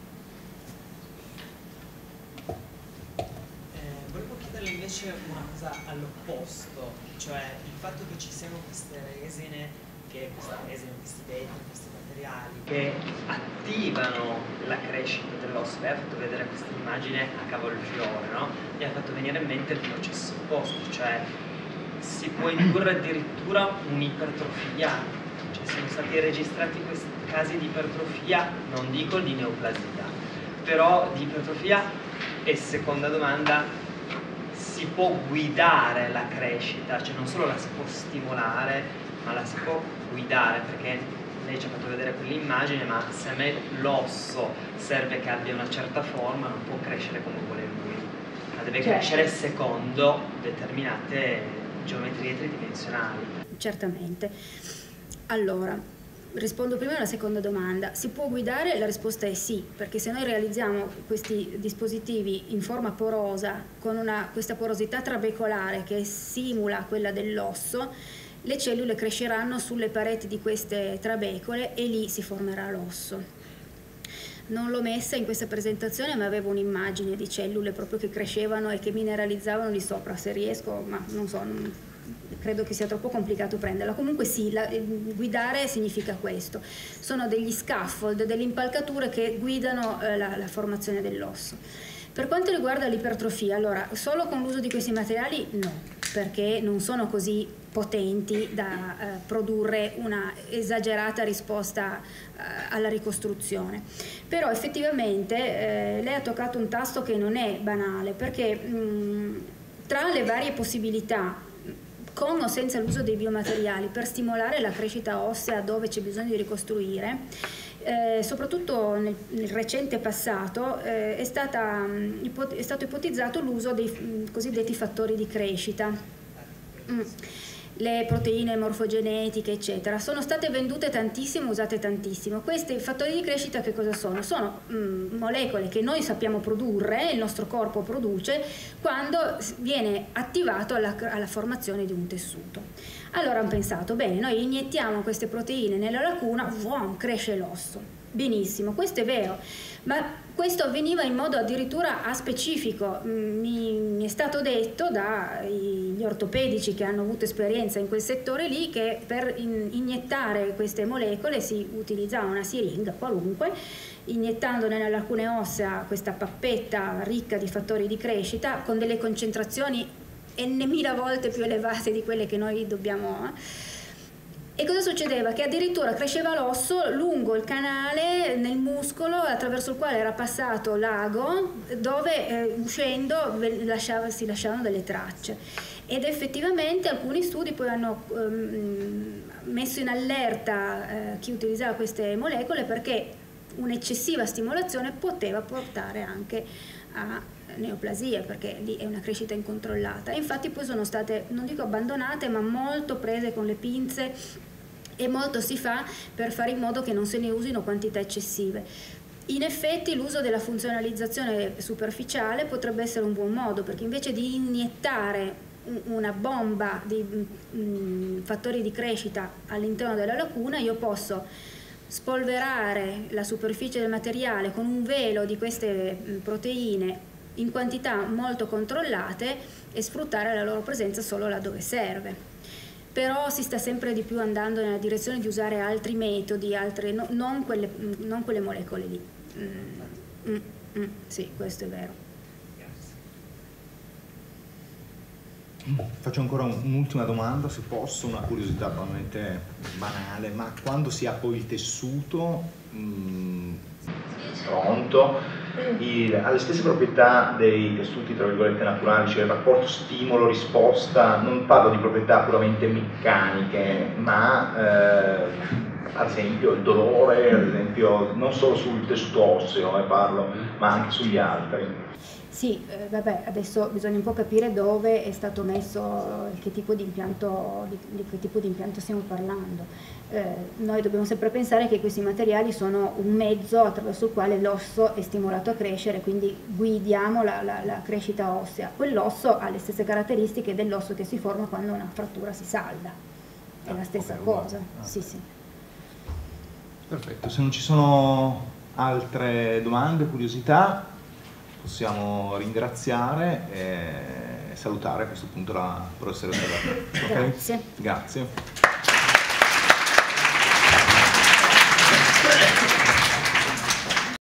Volevo chiederle invece una cosa all'opposto, cioè il fatto che ci siano queste resine, questi vetri, questi materiali che attivano la crescita dell'osso. Lei ha fatto vedere questa immagine a cavolfiore, no? Mi ha fatto venire in mente il processo opposto, cioè si può indurre addirittura un'ipertrofia, cioè sono stati registrati questi casi di ipertrofia, non dico di neoplasia, però di ipertrofia. E seconda domanda, si può guidare la crescita, cioè non solo la si può stimolare, ma la si può guidare, perché lei ci ha fatto vedere quell'immagine, ma se a me l'osso serve che abbia una certa forma, non può crescere come vuole lui, ma deve crescere secondo determinate geometrie tridimensionali.
Certamente. Allora, rispondo prima alla seconda domanda. Si può guidare? La risposta è sì, perché se noi realizziamo questi dispositivi in forma porosa, con questa porosità trabecolare che simula quella dell'osso, le cellule cresceranno sulle pareti di queste trabecole e lì si formerà l'osso. Non l'ho messa in questa presentazione, ma avevo un'immagine di cellule proprio che crescevano e che mineralizzavano lì sopra. Se riesco, ma non so, credo che sia troppo complicato prenderla. Comunque sì, guidare significa questo. Sono degli scaffold, delle impalcature che guidano la formazione dell'osso. Per quanto riguarda l'ipertrofia, allora, solo con l'uso di questi materiali no, perché non sono così potenti da produrre una esagerata risposta alla ricostruzione. Però effettivamente lei ha toccato un tasto che non è banale, perché tra le varie possibilità, con o senza l'uso dei biomateriali, per stimolare la crescita ossea dove c'è bisogno di ricostruire, soprattutto nel recente passato è stato ipotizzato l'uso dei cosiddetti fattori di crescita. Le proteine morfogenetiche, eccetera, sono state vendute tantissimo, usate tantissimo. Questi fattori di crescita che cosa sono? Sono molecole che noi sappiamo produrre, il nostro corpo produce, quando viene attivato alla formazione di un tessuto. Allora hanno pensato, bene, noi iniettiamo queste proteine nella lacuna, cresce l'osso. Benissimo, questo è vero, ma questo avveniva in modo addirittura aspecifico. Mi è stato detto dagli ortopedici che hanno avuto esperienza in quel settore lì che per iniettare queste molecole si utilizzava una siringa qualunque, iniettando nelle lacune ossea questa pappetta ricca di fattori di crescita con delle concentrazioni n.000 volte più elevate di quelle che noi dobbiamo. E cosa succedeva? Che addirittura cresceva l'osso lungo il canale nel muscolo attraverso il quale era passato l'ago, dove uscendo si lasciavano delle tracce. Ed effettivamente alcuni studi poi hanno messo in allerta chi utilizzava queste molecole, perché un'eccessiva stimolazione poteva portare anche a neoplasia, perché lì è una crescita incontrollata. E infatti poi sono state, non dico abbandonate, ma molto prese con le pinze, e molto si fa per fare in modo che non se ne usino quantità eccessive. In effetti l'uso della funzionalizzazione superficiale potrebbe essere un buon modo, perché invece di iniettare una bomba di fattori di crescita all'interno della lacuna, io posso spolverare la superficie del materiale con un velo di queste proteine in quantità molto controllate e sfruttare la loro presenza solo laddove serve. Però si sta sempre di più andando nella direzione di usare altri metodi, non quelle molecole lì. Sì, questo è vero.
Faccio ancora un'ultima domanda, se posso, una curiosità probabilmente banale, ma quando si ha poi il tessuto pronto, ha le stesse proprietà dei tessuti tra virgolette naturali, cioè il rapporto stimolo-risposta, non parlo di proprietà puramente meccaniche, ma ad esempio il dolore, ad esempio non solo sul tessuto osseo parlo, ma anche sugli altri.
Sì, vabbè, adesso bisogna un po' capire dove è stato messo, che tipo di impianto, di che tipo di impianto stiamo parlando. Noi dobbiamo sempre pensare che questi materiali sono un mezzo attraverso il quale l'osso è stimolato a crescere, quindi guidiamo la crescita ossea. Quell'osso ha le stesse caratteristiche dell'osso che si forma quando una frattura si salda, è la stessa cosa. Sì, sì.
Perfetto, se non ci sono altre domande, curiosità, possiamo ringraziare e salutare a questo punto la professoressa.
Grazie.
Grazie.